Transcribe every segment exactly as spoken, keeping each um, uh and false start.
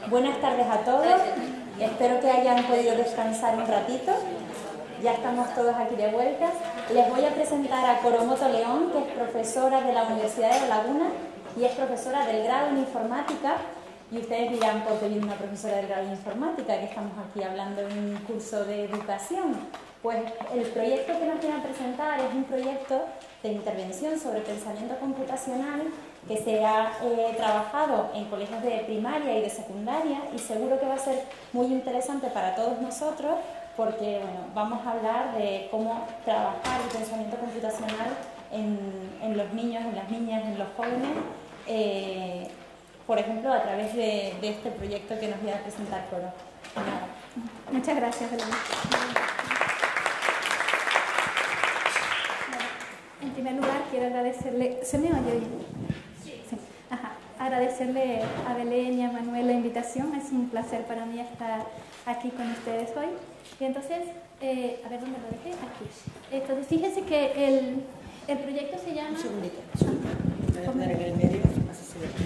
Buenas tardes a todos, espero que hayan podido descansar un ratito, ya estamos todos aquí de vuelta. Les voy a presentar a Coromoto León, que es profesora de la Universidad de La Laguna y es profesora del grado en Informática. Y ustedes dirán, ¿por qué viene una profesora del grado en Informática? Que estamos aquí hablando en un curso de educación. Pues el proyecto que nos viene a presentar es un proyecto de intervención sobre pensamiento computacional que se ha eh, trabajado en colegios de primaria y de secundaria, y seguro que va a ser muy interesante para todos nosotros porque bueno, vamos a hablar de cómo trabajar el pensamiento computacional en, en los niños, en las niñas, en los jóvenes, eh, por ejemplo, a través de, de este proyecto que nos viene a presentar Coro. Nada. Muchas gracias, Elena. En primer lugar, quiero agradecerle... ¿Se me oye bien? Sí. Sí. Ajá. Agradecerle a Belén y a Manuel la invitación. Es un placer para mí estar aquí con ustedes hoy. Y entonces, eh, a ver dónde lo dejé. Aquí. Entonces, fíjense que el, el proyecto se llama... Un segundito. Voy a poner en el medio, así se ve.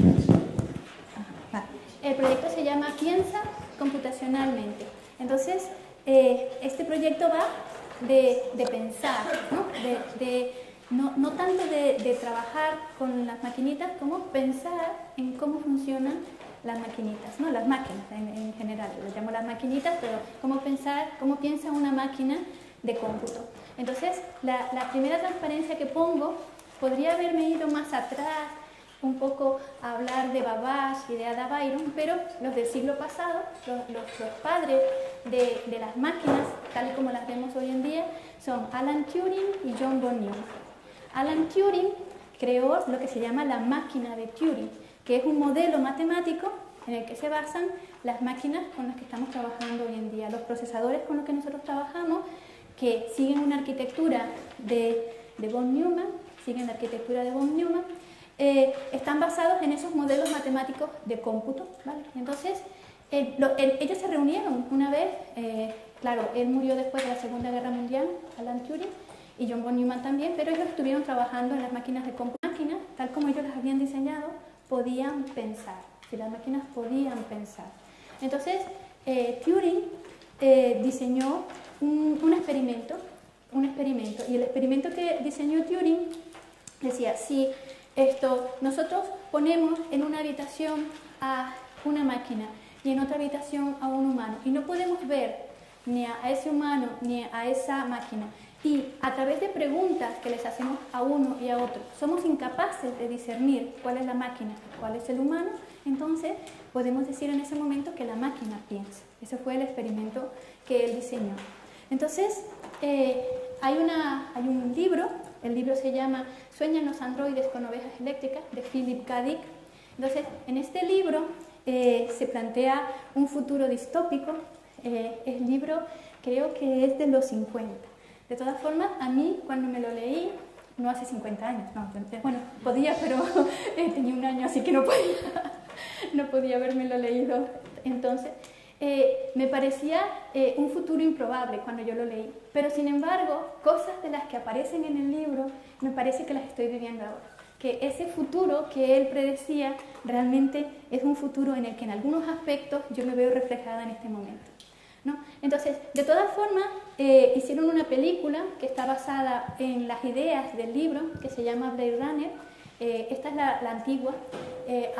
Vale. El proyecto se llama Piensa computacionalmente. Entonces, eh, este proyecto va de, de pensar, ¿no? De, de, no, no tanto de, de trabajar con las maquinitas, como pensar en cómo funcionan las maquinitas, ¿no? Las máquinas en, en general, lo llamo las maquinitas, pero cómo pensar, cómo piensa una máquina de cómputo. Entonces, la, la primera transparencia que pongo, podría haberme ido más atrás, un poco a hablar de Babbage y de Ada Byron, pero los del siglo pasado, los, los, los padres de, de las máquinas, tal y como las vemos hoy en día, son Alan Turing y John von Neumann. Alan Turing creó lo que se llama la máquina de Turing, que es un modelo matemático en el que se basan las máquinas con las que estamos trabajando hoy en día, los procesadores con los que nosotros trabajamos, que siguen una arquitectura de, de von Neumann, siguen la arquitectura de von Neumann, eh, están basados en esos modelos matemáticos de cómputo, ¿vale? Entonces, eh, lo, el, ellos se reunieron una vez, eh, claro, él murió después de la Segunda Guerra Mundial, Alan Turing, y John von Neumann también, pero ellos estuvieron trabajando en las máquinas de cómputo. Las máquinas, tal como ellos las habían diseñado, podían pensar, si las máquinas podían pensar. Entonces, eh, Turing eh, diseñó un, un experimento, un experimento, y el experimento que diseñó Turing decía, si esto, nosotros ponemos en una habitación a una máquina y en otra habitación a un humano, y no podemos ver ni a ese humano ni a esa máquina, y a través de preguntas que les hacemos a uno y a otro, somos incapaces de discernir cuál es la máquina, cuál es el humano, entonces podemos decir en ese momento que la máquina piensa. Ese fue el experimento que él diseñó. Entonces, eh, hay, una, hay un libro, el libro se llama Sueñan los androides con ovejas eléctricas, de Philip K. Dick. Entonces, en este libro eh, se plantea un futuro distópico. Eh, el libro creo que es de los cincuenta. De todas formas, a mí, cuando me lo leí, no hace cincuenta años, no, bueno, podía, pero tenía un año, así que no podía, no podía habérmelo leído. Entonces, eh, me parecía eh, un futuro improbable cuando yo lo leí, pero sin embargo, cosas de las que aparecen en el libro, me parece que las estoy viviendo ahora. Que ese futuro que él predecía realmente es un futuro en el que en algunos aspectos yo me veo reflejada en este momento, ¿no? Entonces, de todas formas, eh, hicieron una película que está basada en las ideas del libro, que se llama Blade Runner. Eh, esta es la, la antigua. Eh,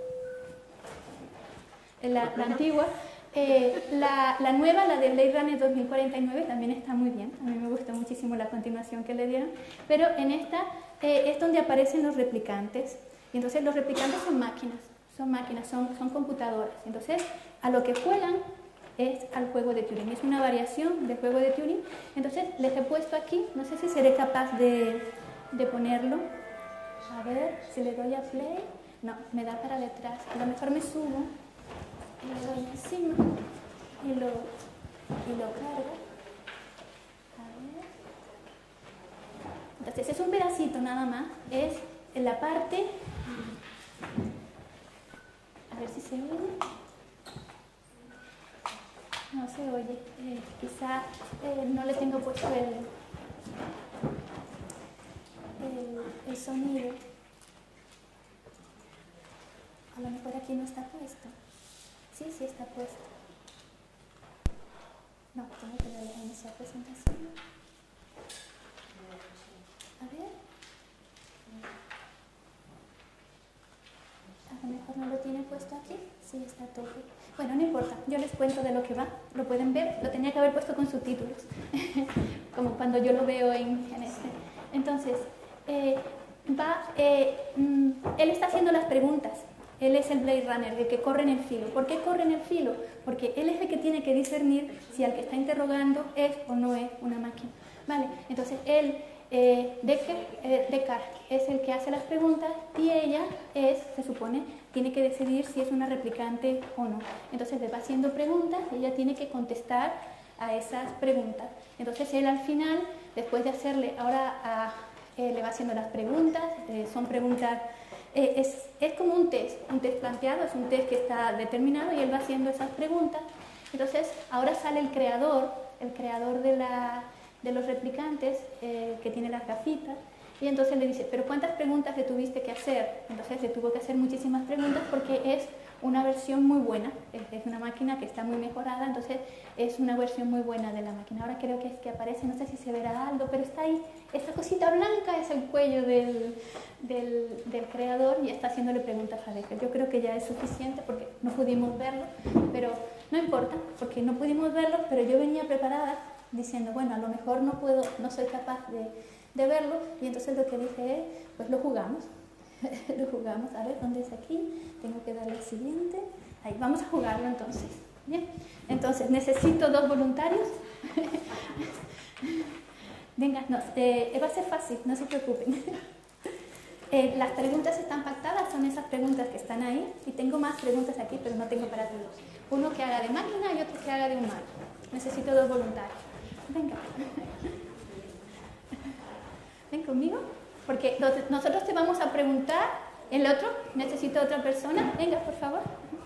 la, la antigua. Eh, la, la nueva, la de Blade Runner dos mil cuarenta y nueve, también está muy bien. A mí me gustó muchísimo la continuación que le dieron. Pero en esta eh, es donde aparecen los replicantes. Y entonces los replicantes son máquinas, son máquinas, son, son computadoras. Entonces, a lo que juegan es al juego de Turing. Es una variación del juego de Turing. Entonces, les he puesto aquí, no sé si seré capaz de, de ponerlo. A ver, si le doy a play. No, me da para detrás. A lo mejor me subo y le doy encima y lo, y lo cargo. A ver. Entonces, es un pedacito nada más. Es en la parte... A ver si se oye. No se oye, eh, quizá eh, no le tengo puesto el, el, el sonido. A lo mejor aquí no está puesto. Sí, sí está puesto. No, tengo que darle a iniciar presentación. A ver. A lo mejor no lo tiene puesto aquí. Sí, está todo. Bueno, no importa, yo les cuento de lo que va. Lo pueden ver, lo tenía que haber puesto con subtítulos. Como cuando yo lo veo en, en este. Entonces, eh, va, eh, mm, él está haciendo las preguntas. Él es el Blade Runner, el que corre en el filo. ¿Por qué corre en el filo? Porque él es el que tiene que discernir si al que está interrogando es o no es una máquina. Vale, entonces él, eh, Decker, eh, Descartes, es el que hace las preguntas y ella es, se supone, tiene que decidir si es una replicante o no. Entonces le va haciendo preguntas y ella tiene que contestar a esas preguntas. Entonces él al final, después de hacerle, ahora a, eh, le va haciendo las preguntas, eh, son preguntas... Eh, es, es como un test, un test planteado, es un test que está determinado y él va haciendo esas preguntas. Entonces, ahora sale el creador, el creador de, la, de los replicantes, eh, que tiene las gafitas, y entonces le dice, ¿pero cuántas preguntas le tuviste que hacer? Entonces le tuvo que hacer muchísimas preguntas porque es una versión muy buena, es, es una máquina que está muy mejorada, entonces es una versión muy buena de la máquina. Ahora creo que es que aparece, no sé si se verá algo, pero está ahí, esta cosita blanca es el cuello del, del, del creador y está haciéndole preguntas a Decker. Yo creo que ya es suficiente porque no pudimos verlo, pero no importa, porque no pudimos verlo, pero yo venía preparada diciendo, bueno, a lo mejor no puedo, no soy capaz de, de verlo, y entonces lo que dije es, pues lo jugamos. Lo jugamos, a ver, ¿dónde es aquí? Tengo que darle al siguiente. Ahí, vamos a jugarlo entonces. Bien, entonces necesito dos voluntarios. Venga, no, eh, va a ser fácil, no se preocupen. Eh, las preguntas están pactadas, son esas preguntas que están ahí, y tengo más preguntas aquí, pero no tengo para todos. Uno que haga de máquina y otro que haga de humano. Necesito dos voluntarios. Venga. Ven conmigo. Porque nosotros te vamos a preguntar, el otro, necesito otra persona. Venga, por favor.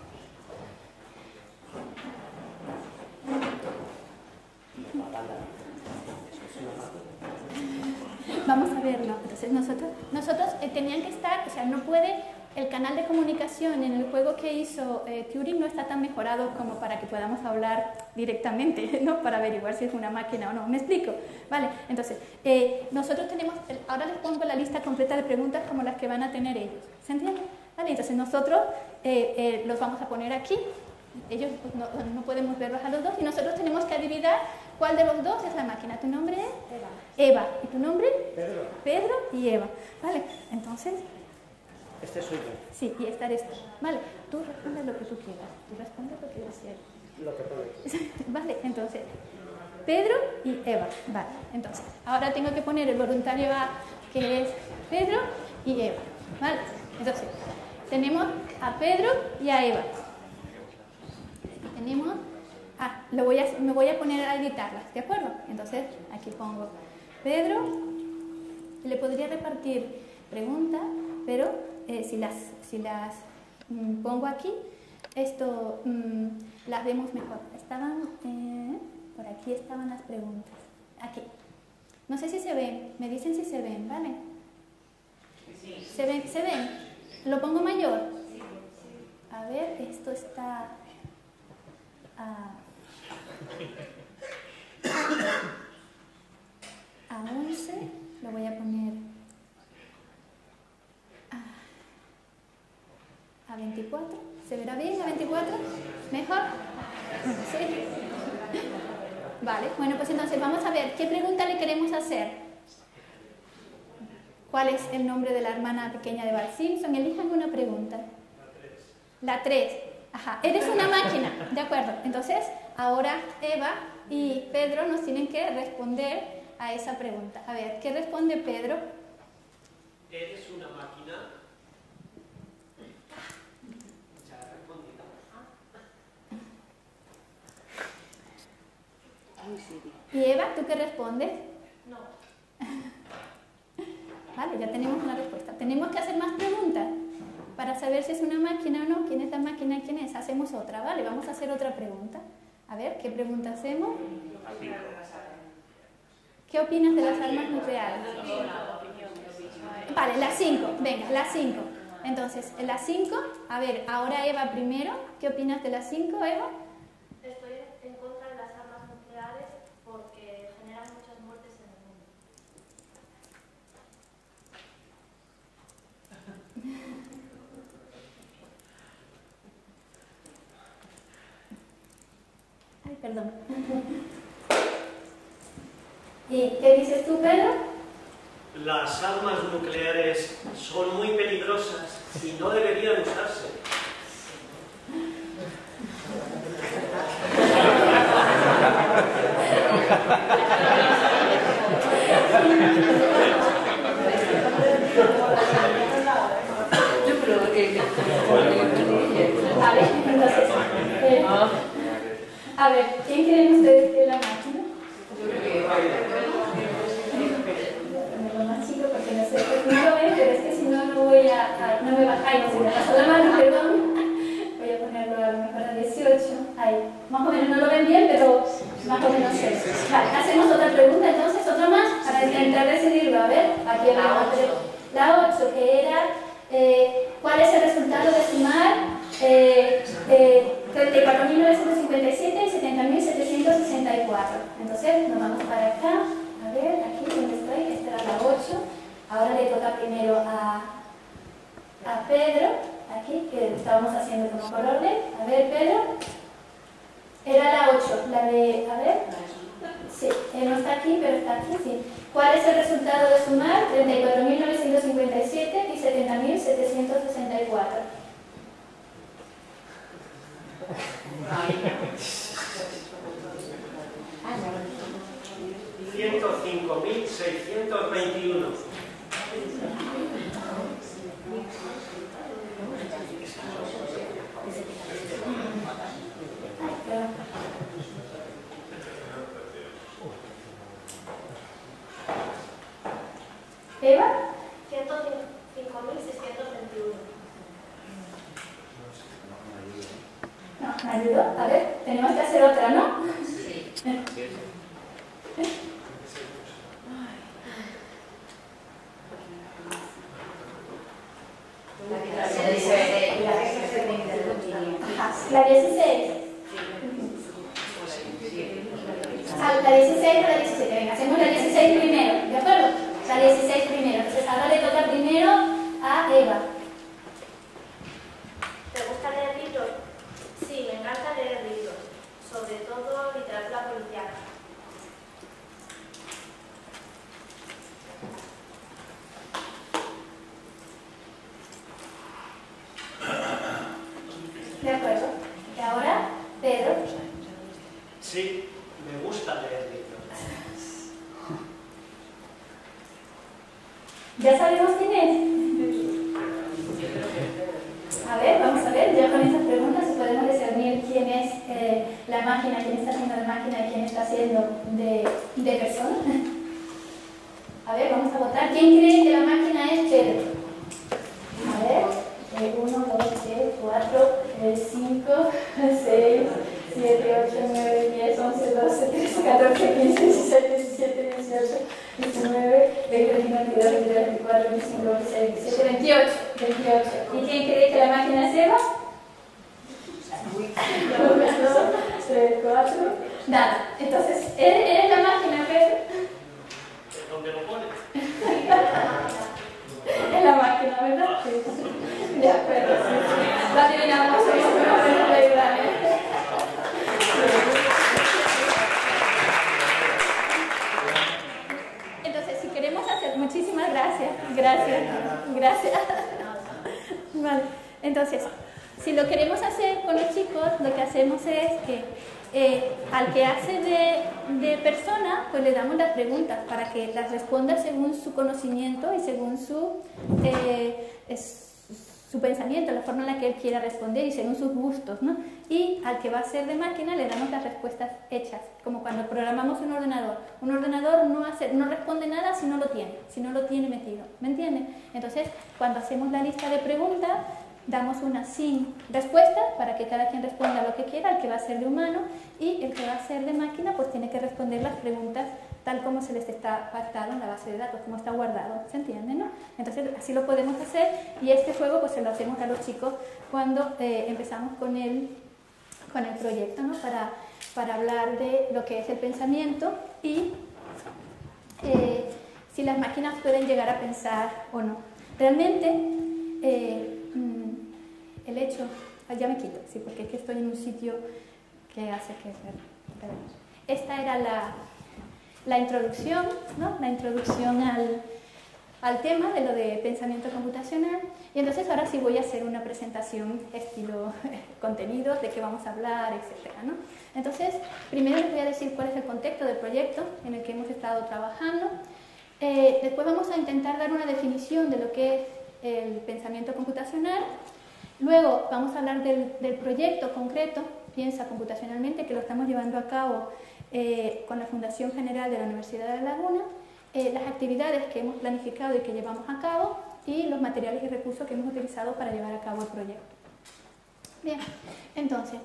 Vamos a verlo. Entonces nosotros, nosotros eh, tenían que estar, o sea, no puede, el canal de comunicación en el juego que hizo eh, Turing no está tan mejorado como para que podamos hablar directamente, ¿no? Para averiguar si es una máquina o no. ¿Me explico? Vale, entonces, eh, nosotros tenemos, ahora les pongo la lista completa de preguntas como las que van a tener ellos. ¿Se entiende? Vale, entonces nosotros eh, eh, los vamos a poner aquí. Ellos pues, no, no podemos verlos a los dos y nosotros tenemos que adivinar cuál de los dos es la máquina. ¿Tu nombre es? Eva. Eva. ¿Y tu nombre? Pedro. Pedro y Eva. Vale, entonces... Este soy yo. Sí, y esta eres tú. Vale, tú respondes lo que tú quieras. Tú respondes lo que desees. Lo que puedo. Vale, entonces, Pedro y Eva. Vale, entonces, ahora tengo que poner el voluntario A, que es Pedro y Eva. Vale, entonces, tenemos a Pedro y a Eva. Tenemos... Ah, lo voy a, me voy a poner a editarlas, ¿de acuerdo? Entonces, aquí pongo Pedro. Le podría repartir preguntas, pero... Eh, si las, si las mm, pongo aquí, esto mm, las vemos mejor. Estaban, eh, por aquí estaban las preguntas. Aquí. No sé si se ven, me dicen si se ven, ¿vale? Sí. ¿Se ven? ¿Se ven? ¿Lo pongo mayor? A ver, esto está... a, a once, lo voy a poner... a veinticuatro, ¿se verá bien a veinticuatro? ¿Mejor? Sí. Vale, bueno, pues entonces vamos a ver qué pregunta le queremos hacer. ¿Cuál es el nombre de la hermana pequeña de Bart Simpson? Elijan una pregunta. La tres. Ajá, eres una máquina, de acuerdo. Entonces, ahora Eva y Pedro nos tienen que responder a esa pregunta. A ver, ¿qué responde Pedro? ¿Eres una máquina? ¿Y Eva, tú qué respondes? No. Vale, ya tenemos una respuesta. Tenemos que hacer más preguntas para saber si es una máquina o no. ¿Quién es la máquina y quién es? Hacemos otra, ¿vale? Vamos a hacer otra pregunta. A ver, ¿qué pregunta hacemos? ¿Qué opinas de las armas nucleares? Vale, las cinco. Venga, las cinco. Entonces, en las cinco, a ver, ahora Eva primero, ¿qué opinas de las cinco, Eva? Estoy en contra de las armas nucleares porque generan muchas muertes en el mundo. Ay, perdón. ¿Y qué dices tú, Pedro? Las armas nucleares son muy peligrosas y no deberían usarse. Vale, entonces, eh, a ver, ¿quién creen ustedes que es la máquina? Lo más chico porque no sé, no lo ven, pero es que si no, no voy a, a no me bajáis, si me paso la mano, perdón, voy a ponerlo a lo mejor a dieciocho, ahí, más o menos no lo ven bien, pero más o menos sé. Vale, hacemos otra pregunta entonces, otra más, para intentar decidirlo, a ver, aquí hay la ocho, la ocho, que era, eh, ¿cuál es el resultado de sumar eh, eh, treinta y cuatro mil novecientos cincuenta y siete y setenta mil setecientos sesenta y cuatro? Entonces, nos vamos para acá. A ver, aquí donde estoy, esta era la ocho. Ahora le toca primero a, a Pedro, aquí, que estábamos haciendo como por orden. A ver, Pedro. Era la ocho, la de, a ver. Sí, eh, no está aquí, pero está aquí, sí. ¿Cuál es el resultado de sumar treinta y cuatro mil novecientos cincuenta y siete y setenta mil setecientos sesenta y cuatro? ciento cinco mil seiscientos veintiuno. ¿Eva? ciento cinco mil seiscientos veintiuno. No, ¿me ayudó? A ver, tenemos que hacer otra, ¿no? Sí. La dieciséis. Ah, la dieciséis o la diecisiete. Venga, hacemos la dieciséis primero, ¿de acuerdo? La dieciséis primero. Entonces ahora le toca primero a Eva. ¿Te gusta leer libros? Sí, me encanta leer libros, sobre todo literatura policial. De acuerdo. Y ahora, Pedro. Sí, me gusta leer libros. ¿Ya sabemos quién es? A ver, vamos a ver, ya con estas preguntas podemos discernir quién es eh, la máquina, quién está haciendo de máquina y quién está haciendo de, de persona. A ver, vamos a votar. ¿Quién cree que la máquina es Pedro? A ver, uno, dos, tres, cuatro, cinco, seis, siete, ocho, nueve, diez, once, doce, trece, catorce, quince, dieciséis, diecisiete, dieciocho, diecinueve, veinte, veintiuno, veintidós, veintidós, veinticuatro, veinticinco, veintiséis, veintisiete, veintiocho. veintiocho. ¿Y quién cree que la máquina es Eva? uno, dos, tres, cuatro. Nada. Entonces, ¿eres la máquina, Pedro? ¿Dónde lo pones? Es la máquina, ¿verdad? Sí. De acuerdo, sí. Lo adivinamos, somos muy buenos de ayudar. Entonces, si queremos hacer... Muchísimas gracias. Gracias. Gracias. Vale. Entonces, si lo queremos hacer con los chicos, lo que hacemos es que eh, al que hace de, de persona, pues le damos las preguntas para que las responda según su conocimiento y según su, eh, es, su pensamiento, la forma en la que él quiera responder y según sus gustos, ¿no? Y al que va a ser de máquina le damos las respuestas hechas, como cuando programamos un ordenador. Un ordenador no, hace, no responde nada si no lo tiene, si no lo tiene metido, ¿me entienden? Entonces, cuando hacemos la lista de preguntas, damos una sin respuesta para que cada quien responda lo que quiera, el que va a ser de humano, y el que va a ser de máquina pues tiene que responder las preguntas tal como se les está pactado en la base de datos, como está guardado, ¿se entiende, no? Entonces así lo podemos hacer y este juego pues se lo hacemos a los chicos cuando eh, empezamos con el, con el proyecto, ¿no? Para, para hablar de lo que es el pensamiento y eh, si las máquinas pueden llegar a pensar o no. Realmente eh, el hecho, ya me quito, sí, porque es que estoy en un sitio que hace que... Esta era la... la introducción, ¿no? La introducción al, al tema de lo de pensamiento computacional y entonces ahora sí voy a hacer una presentación estilo contenidos, de qué vamos a hablar, etcétera, ¿no? Entonces, primero les voy a decir cuál es el contexto del proyecto en el que hemos estado trabajando. Eh, después vamos a intentar dar una definición de lo que es el pensamiento computacional. Luego vamos a hablar del, del proyecto concreto, Piensa computacionalmente, que lo estamos llevando a cabo Eh, con la Fundación General de la Universidad de La Laguna, eh, las actividades que hemos planificado y que llevamos a cabo y los materiales y recursos que hemos utilizado para llevar a cabo el proyecto. Bien, entonces,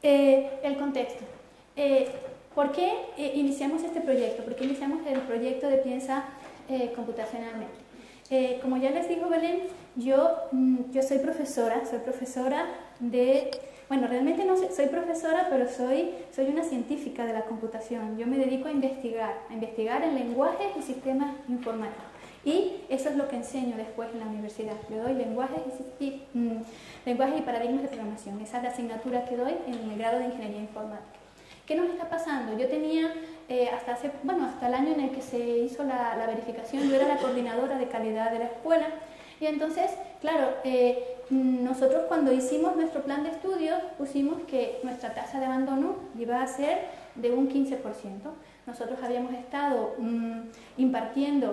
eh, el contexto. Eh, ¿Por qué eh, iniciamos este proyecto? ¿Por qué iniciamos el proyecto de Piensa eh, computacionalmente? Eh, como ya les dijo Belén, yo, mm, yo soy profesora, soy profesora de... Bueno, realmente no soy, soy profesora, pero soy, soy una científica de la computación. Yo me dedico a investigar, a investigar en lenguajes y sistemas informáticos. Y eso es lo que enseño después en la universidad. Yo doy lenguajes y, y, mm, lenguajes y paradigmas de programación. Esa es la asignatura que doy en el grado de Ingeniería Informática. ¿Qué nos está pasando? Yo tenía, eh, hasta, hace, bueno, hasta el año en el que se hizo la, la verificación, yo era la coordinadora de calidad de la escuela. Y entonces, claro, eh, nosotros cuando hicimos nuestro plan de estudios pusimos que nuestra tasa de abandono iba a ser de un quince por ciento. Nosotros habíamos estado mmm, impartiendo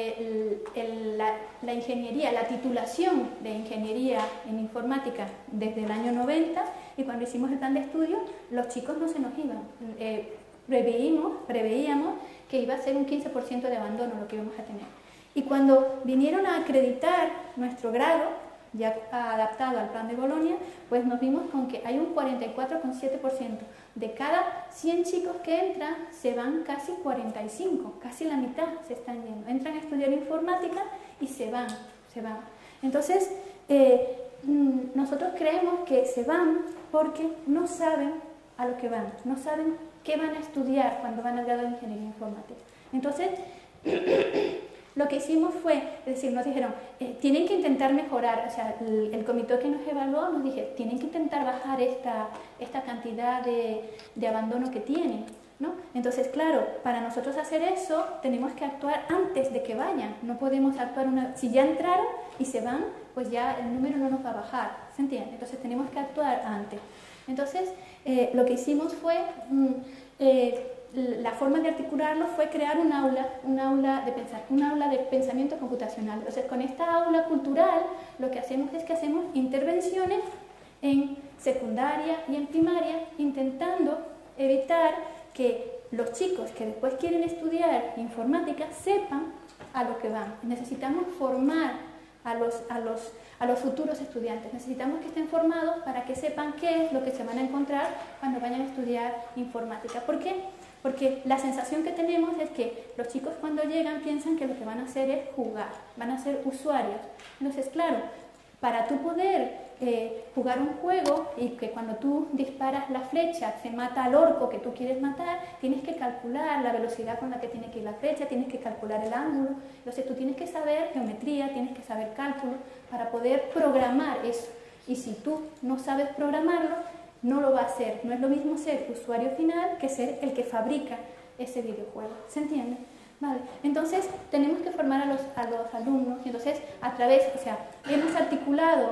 eh, el, el, la, la ingeniería, la titulación de ingeniería en informática desde el año noventa y cuando hicimos el plan de estudios los chicos no se nos iban. Eh, preveímos, preveíamos que iba a ser un quince por ciento de abandono lo que íbamos a tener. Y cuando vinieron a acreditar nuestro grado, ya adaptado al plan de Bolonia, pues nos vimos con que hay un cuarenta y cuatro coma siete por ciento. De cada cien chicos que entran, se van casi cuarenta y cinco, casi la mitad se están yendo. Entran a estudiar informática y se van, se van. Entonces, eh, nosotros creemos que se van porque no saben a lo que van, no saben qué van a estudiar cuando van al grado de Ingeniería Informática. Entonces, lo que hicimos fue, es decir, nos dijeron, eh, tienen que intentar mejorar, o sea, el, el comité que nos evaluó nos dije, tienen que intentar bajar esta, esta cantidad de, de abandono que tienen, ¿no? Entonces, claro, para nosotros hacer eso, tenemos que actuar antes de que vayan, no podemos actuar una... Si ya entraron y se van, pues ya el número no nos va a bajar, ¿se entiende? Entonces tenemos que actuar antes. Entonces, eh, lo que hicimos fue... Mm, eh, la forma de articularlo fue crear un aula, un aula de pensar, un aula de pensamiento computacional. Entonces, con esta aula cultural, lo que hacemos es que hacemos intervenciones en secundaria y en primaria, intentando evitar que los chicos que después quieren estudiar informática sepan a lo que van. Necesitamos formar a los, a los, a los futuros estudiantes. Necesitamos que estén formados para que sepan qué es lo que se van a encontrar cuando vayan a estudiar informática. ¿Por qué? Porque la sensación que tenemos es que los chicos cuando llegan piensan que lo que van a hacer es jugar, van a ser usuarios. Entonces, claro, para tú poder eh, jugar un juego y que cuando tú disparas la flecha se mata al orco que tú quieres matar, tienes que calcular la velocidad con la que tiene que ir la flecha, tienes que calcular el ángulo. Entonces tú tienes que saber geometría, tienes que saber cálculo para poder programar eso. Y si tú no sabes programarlo, no lo va a hacer. No es lo mismo ser usuario final que ser el que fabrica ese videojuego. ¿Se entiende? Vale. Entonces, tenemos que formar a los, a los alumnos y entonces, a través, o sea, hemos articulado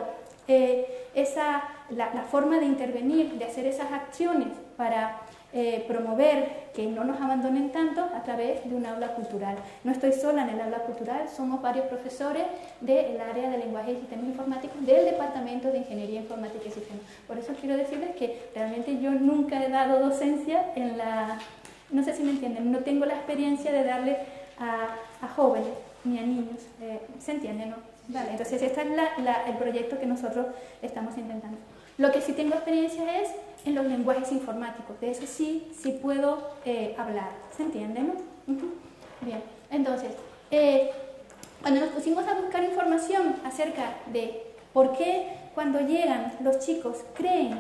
eh, esa, la, la forma de intervenir, de hacer esas acciones para eh, promover que no nos abandonen tanto a través de un aula cultural. No estoy sola en el aula cultural, somos varios profesores del área de lenguaje y sistemas informáticos del Departamento de Ingeniería Informática y Sistemas. Por eso quiero decirles que realmente yo nunca he dado docencia en la... No sé si me entienden, no tengo la experiencia de darle a, a jóvenes ni a niños. Eh, ¿Se entiende, no? Vale, entonces este es la, la, el proyecto que nosotros estamos intentando. Lo que sí tengo experiencia es en los lenguajes informáticos. De eso sí, sí puedo eh, hablar. ¿Se entiende, no? Uh-huh. Bien, entonces, eh, cuando nos pusimos a buscar información acerca de por qué cuando llegan los chicos creen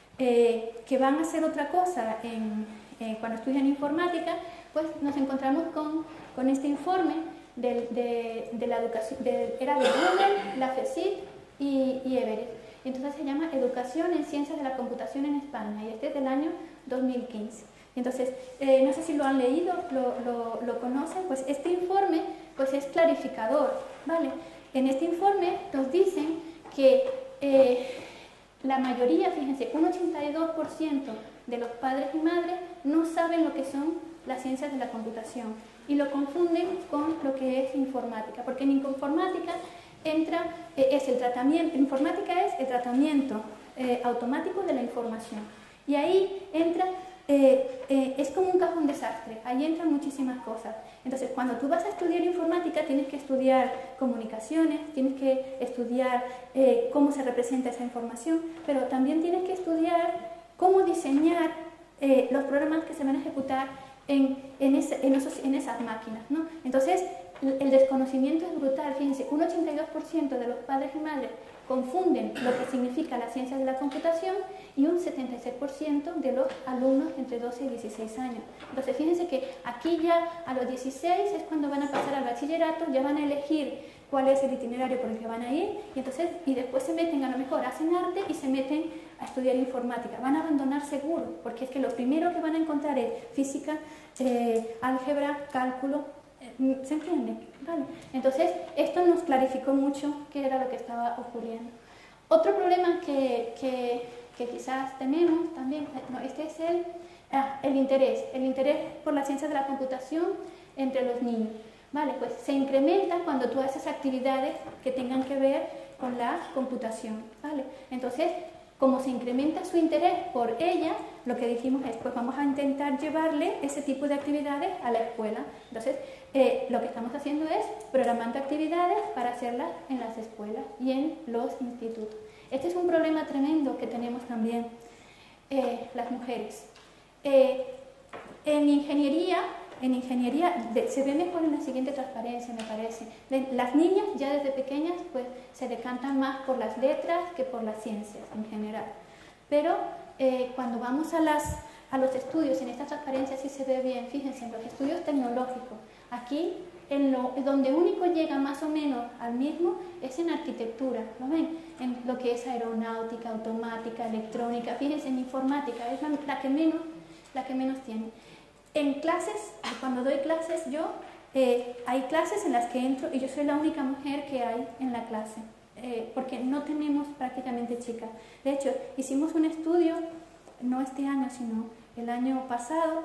eh, que van a hacer otra cosa en, eh, cuando estudian informática, pues nos encontramos con, con este informe de, de, de la educación, de, era de Google, la FECIT y, y Everest. Entonces se llama Educación en Ciencias de la Computación en España y este es del año dos mil quince. Entonces, eh, no sé si lo han leído, lo, lo, lo conocen, pues este informe pues es clarificador, ¿vale? En este informe nos dicen que eh, la mayoría, fíjense, un ochenta y dos por ciento de los padres y madres no saben lo que son las ciencias de la computación y lo confunden con lo que es informática, porque en informática entra, eh, es el tratamiento, informática es el tratamiento eh, automático de la información y ahí entra, eh, eh, es como un cajón desastre, ahí entran muchísimas cosas. Entonces, cuando tú vas a estudiar informática tienes que estudiar comunicaciones, tienes que estudiar eh, cómo se representa esa información, pero también tienes que estudiar cómo diseñar eh, los programas que se van a ejecutar en, en, ese, en, esos, en esas máquinas, ¿no? Entonces, el desconocimiento es brutal, fíjense, un ochenta y dos por ciento de los padres y madres confunden lo que significa las ciencias de la computación y un setenta y seis por ciento de los alumnos entre doce y dieciséis años. Entonces, fíjense que aquí ya a los dieciséis es cuando van a pasar al bachillerato, ya van a elegir cuál es el itinerario por el que van a ir y, entonces, y después se meten, a lo mejor hacen arte y se meten a estudiar informática. Van a abandonar seguro, porque es que lo primero que van a encontrar es física, eh, álgebra, cálculo. ¿Se entiende? Vale. Entonces, esto nos clarificó mucho qué era lo que estaba ocurriendo. Otro problema que, que, que quizás tenemos también, no, este es el, ah, el interés, el interés por las ciencias de la computación entre los niños. Vale, pues se incrementa cuando tú haces actividades que tengan que ver con la computación. Vale, entonces, como se incrementa su interés por ella, lo que dijimos es, pues vamos a intentar llevarle ese tipo de actividades a la escuela. Entonces, eh, lo que estamos haciendo es programando actividades para hacerlas en las escuelas y en los institutos. Este es un problema tremendo que tenemos también eh, las mujeres. Eh, en ingeniería, en ingeniería de, se ve mejor en la siguiente transparencia, me parece. De, las niñas ya desde pequeñas pues, se decantan más por las letras que por las ciencias en general. Pero eh, cuando vamos a, las, a los estudios, en esta transparencia sí se ve bien, fíjense, en los estudios tecnológicos, aquí en lo, donde único llega más o menos al mismo es en arquitectura, ¿lo ven? En lo que es aeronáutica, automática, electrónica, fíjense, en informática, es la, la, que, menos, la que menos tiene. En clases, cuando doy clases yo, eh, hay clases en las que entro y yo soy la única mujer que hay en la clase, eh, porque no tenemos prácticamente chicas. De hecho, hicimos un estudio, no este año, sino el año pasado,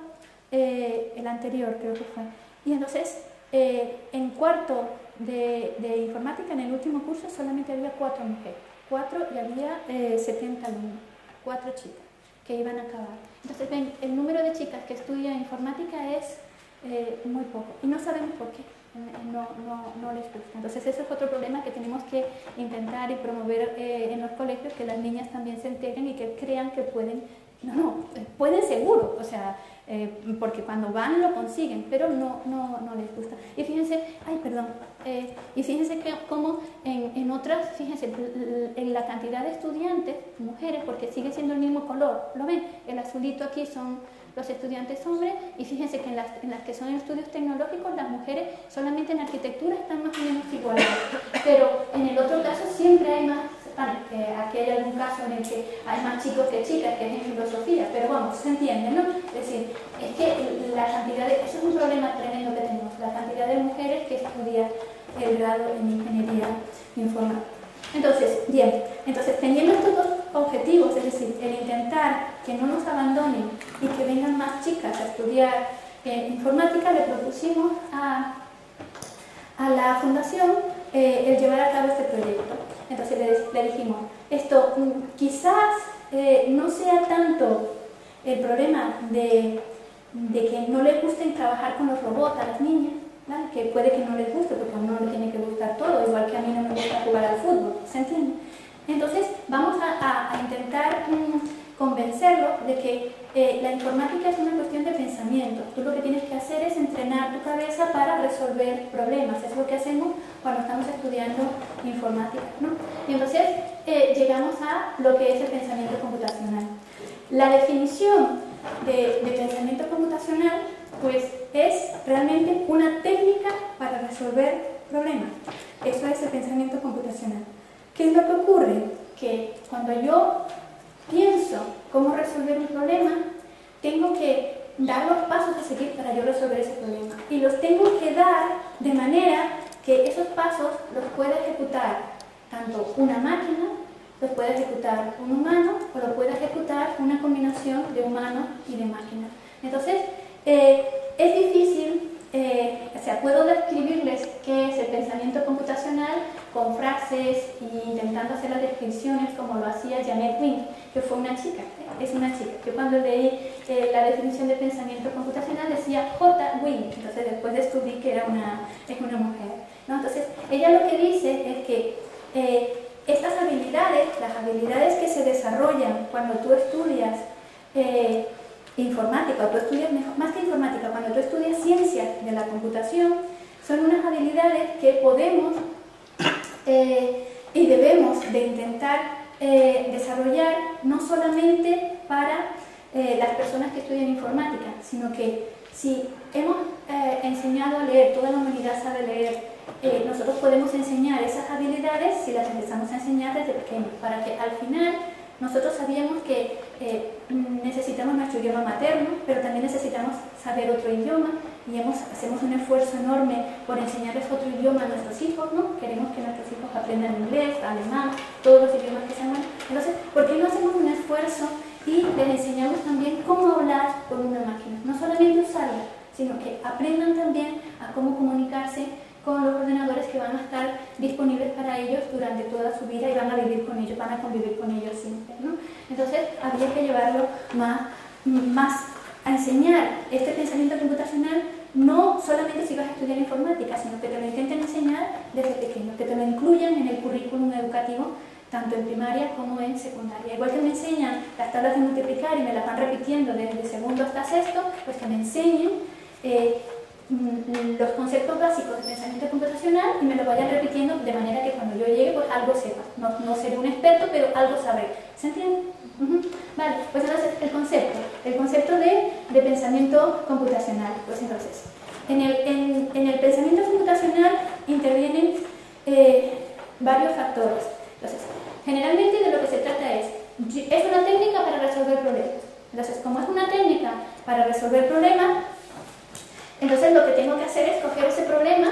eh, el anterior creo que fue, y entonces eh, en cuarto de, de informática, en el último curso, solamente había cuatro mujeres, cuatro y había eh, setenta alumnos, cuatro chicas que iban a acabar. Entonces, ven, el número de chicas que estudian informática es eh, muy poco y no sabemos por qué, no, no, no les gusta. Entonces, ese es otro problema que tenemos que intentar y promover eh, en los colegios, que las niñas también se enteren y que crean que pueden, no, no, pueden seguro, o sea, eh, porque cuando van lo consiguen, pero no, no, no les gusta. Y fíjense, ay, perdón, eh, y fíjense que como en, en otras, fíjense, en la cantidad de estudiantes, mujeres, porque sigue siendo el mismo color, ¿lo ven? El azulito aquí son los estudiantes hombres, y fíjense que en las, en las que son estudios tecnológicos, las mujeres solamente en arquitectura están más o menos iguales, pero en el otro caso siempre hay más. Bueno, eh, aquí hay algún caso en el que hay más chicos que chicas, que es en filosofía, pero vamos, se entiende, ¿no? Es decir, es que la cantidad de, eso es un problema tremendo que tenemos, la cantidad de mujeres que estudian el grado en ingeniería informática. Entonces, bien, entonces teniendo estos dos objetivos, es decir, el intentar que no nos abandonen y que vengan más chicas a estudiar eh, informática, le propusimos a, a la fundación eh, el llevar a cabo este proyecto. Entonces le, le dijimos, esto quizás eh, no sea tanto el problema de, de que no les gusten trabajar con los robots a las niñas, ¿vale? Que puede que no les guste, porque no les tiene que gustar todo, igual que a mí no me gusta jugar al fútbol, ¿se entiende? Entonces vamos a, a, a intentar mm, convencerlo de que eh, la informática es una cuestión de pensamiento. Tú lo que tienes que hacer es entrenar tu cabeza para resolver problemas. Es lo que hacemos cuando estamos estudiando informática, ¿no? Y entonces eh, llegamos a lo que es el pensamiento computacional. La definición de, de pensamiento computacional pues es realmente una técnica para resolver problemas. Eso es el pensamiento computacional. ¿Qué es lo que ocurre? Que cuando yo pienso cómo resolver un problema, tengo que dar los pasos a seguir para yo resolver ese problema. Y los tengo que dar de manera que esos pasos los pueda ejecutar tanto una máquina, los puede ejecutar un humano o lo puede ejecutar una combinación de humano y de máquina. Entonces, eh, es difícil, eh, o sea, puedo describirles qué es el pensamiento computacional con frases e intentando hacer las descripciones como lo hacía Janet Wing, que fue una chica, es una chica. Yo cuando leí eh, la definición de pensamiento computacional decía J. Wing, entonces después descubrí que era una, es una mujer, ¿no? Entonces, ella lo que dice es que eh, estas habilidades, las habilidades que se desarrollan cuando tú estudias eh, informática, o tú estudias, mejor, más que informática, cuando tú estudias ciencia de la computación, son unas habilidades que podemos eh, y debemos de intentar eh, desarrollar no solamente para eh, las personas que estudian informática, sino que si hemos eh, enseñado a leer, toda la humanidad sabe leer, eh, nosotros podemos enseñar esas habilidades si las empezamos a enseñar desde pequeños, para que al final nosotros sabíamos que eh, necesitamos nuestro idioma materno, pero también necesitamos saber otro idioma y hemos, hacemos un esfuerzo enorme por enseñarles otro idioma a nuestros hijos, ¿no? Queremos que nuestros hijos aprendan inglés, alemán, todos los idiomas que sean buenos. Entonces, ¿por qué no hacemos un esfuerzo y les enseñamos también cómo hablar con una máquina? No solamente usarla, sino que aprendan también a cómo comunicarse con los ordenadores que van a estar disponibles para ellos durante toda su vida y van a vivir con ellos, van a convivir con ellos siempre, ¿no? Entonces, habría que llevarlo más, más a enseñar este pensamiento computacional, no solamente si vas a estudiar informática, sino que te lo intenten enseñar desde pequeño, que te lo incluyan en el currículum educativo, tanto en primaria como en secundaria. Igual que me enseñan las tablas de multiplicar y me las van repitiendo desde segundo hasta sexto, pues que me enseñen eh, los conceptos básicos de pensamiento computacional y me lo vayan repitiendo de manera que cuando yo llegue pues algo sepa. No, no seré un experto, pero algo sabré. ¿Se entiende? Uh-huh. Vale, pues entonces el concepto, el concepto de, de pensamiento computacional. Pues entonces, en el, en, en el pensamiento computacional intervienen eh, varios factores. Entonces, generalmente de lo que se trata es, es una técnica para resolver problemas. Entonces, como es una técnica para resolver problemas, entonces lo que tengo que hacer es coger ese problema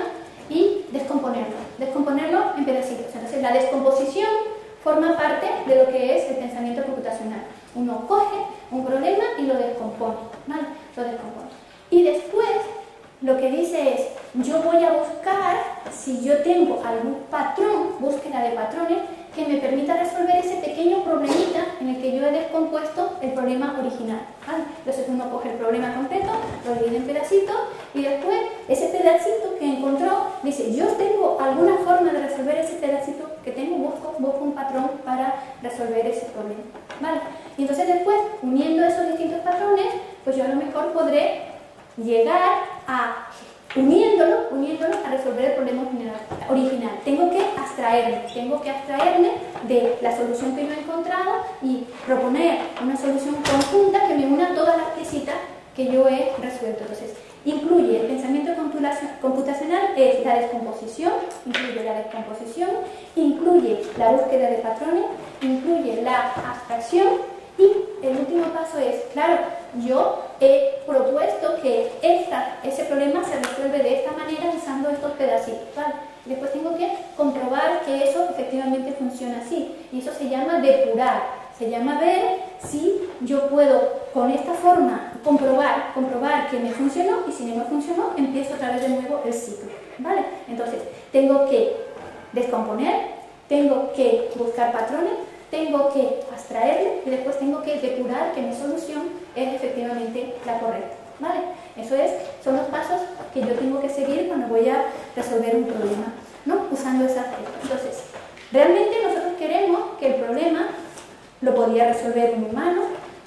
y descomponerlo, descomponerlo en pedacitos. Entonces la descomposición forma parte de lo que es el pensamiento computacional. Uno coge un problema y lo descompone, ¿vale? Lo descompone. Y después lo que dice es, yo voy a buscar si yo tengo algún patrón, búsqueda de patrones, que me permita resolver ese pequeño problemita en el que yo he descompuesto el problema original, ¿vale? Entonces uno coge el problema completo, lo divide en pedacitos y después ese pedacito que encontró dice, yo tengo alguna forma de resolver ese pedacito que tengo, busco, busco un patrón para resolver ese problema, ¿vale? Y entonces después, uniendo esos distintos patrones, pues yo a lo mejor podré llegar a, uniéndolo, uniéndolo a resolver el problema original. Tengo que abstraerme, tengo que abstraerme de la solución que yo he encontrado y proponer una solución conjunta que me una todas las piecitas que yo he resuelto. Entonces, incluye el pensamiento computacional, es la descomposición, incluye la descomposición, incluye la búsqueda de patrones, incluye la abstracción. Y el último paso es, claro, yo he propuesto que esta, ese problema se resuelve de esta manera usando estos pedacitos, ¿vale? Después tengo que comprobar que eso efectivamente funciona así. Y eso se llama depurar, se llama ver si yo puedo con esta forma comprobar, comprobar que me funcionó y si no me funcionó, empiezo otra vez de nuevo el ciclo, ¿vale? Entonces, tengo que descomponer, tengo que buscar patrones, tengo que abstraerle y después tengo que depurar que mi solución es efectivamente la correcta, ¿vale? Eso es, son los pasos que yo tengo que seguir cuando voy a resolver un problema, ¿no? Usando esas reglas. Entonces, realmente nosotros queremos que el problema lo podía resolver un humano,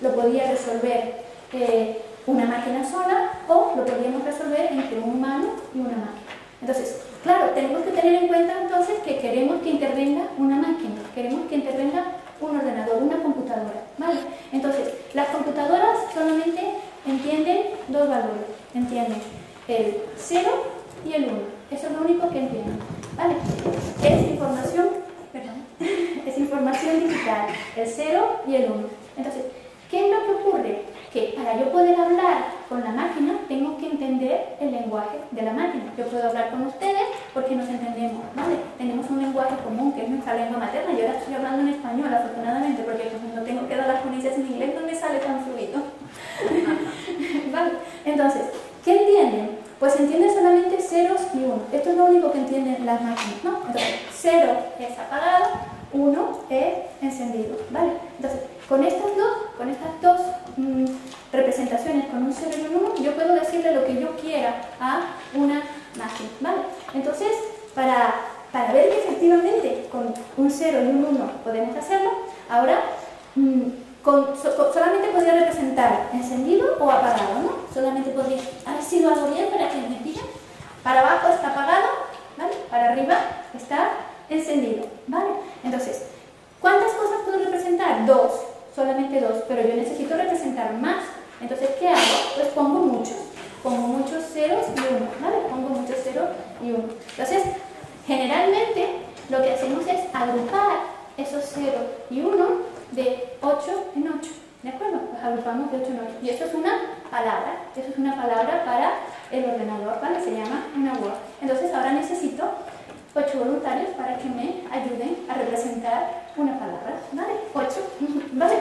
lo podía resolver eh, una máquina sola o lo podíamos resolver entre un humano y una máquina. Entonces, claro, tenemos que tener en cuenta entonces que queremos que intervenga una máquina, queremos que intervenga un ordenador, una computadora, ¿vale? Entonces, las computadoras solamente entienden dos valores, entienden el cero y el uno, eso es lo único que entienden, ¿vale? Es información, perdón, es información digital, el cero y el uno. Entonces, ¿qué es lo que ocurre? Que para yo poder hablar con la máquina tengo que entender el lenguaje de la máquina. Yo puedo hablar con ustedes porque nos entendemos, ¿vale? Tenemos un lenguaje común que es nuestra lengua materna. Yo ahora estoy hablando en español, afortunadamente, porque cuando tengo que dar las ponencias en inglés no me sale tan fluido. ¿Vale? Entonces, ¿qué entienden? Pues entienden solamente ceros y uno. Esto es lo único que entienden las máquinas, ¿no? Entonces, cero es apagado, uno es encendido, ¿vale? Entonces, con estas dos, con estas dos mmm, representaciones, con un cero y un uno, yo puedo decirle lo que yo quiera a una máquina, ¿vale? Entonces, para, para ver que efectivamente con un cero y un uno podemos hacerlo, ahora mmm, con, so, con, solamente podría representar encendido o apagado, ¿no? Solamente podría haber sido algo bien para que me pillen. Para abajo está apagado, ¿vale? Para arriba está encendido, ¿vale? Entonces, ¿cuántas cosas puedo representar? Dos, solamente dos, pero yo necesito representar más. Entonces, ¿qué hago? Pues pongo muchos, pongo muchos ceros y uno, ¿vale? Pongo muchos ceros y uno. Entonces, generalmente, lo que hacemos es agrupar esos ceros y uno de ocho en ocho, ¿de acuerdo? Pues agrupamos de ocho en ocho. Y eso es una palabra, eso es una palabra para el ordenador, ¿vale? Se llama una word. Entonces, ahora necesito ocho voluntarios para que me ayuden a representar una palabra, ¿vale? Ocho, ¿vale?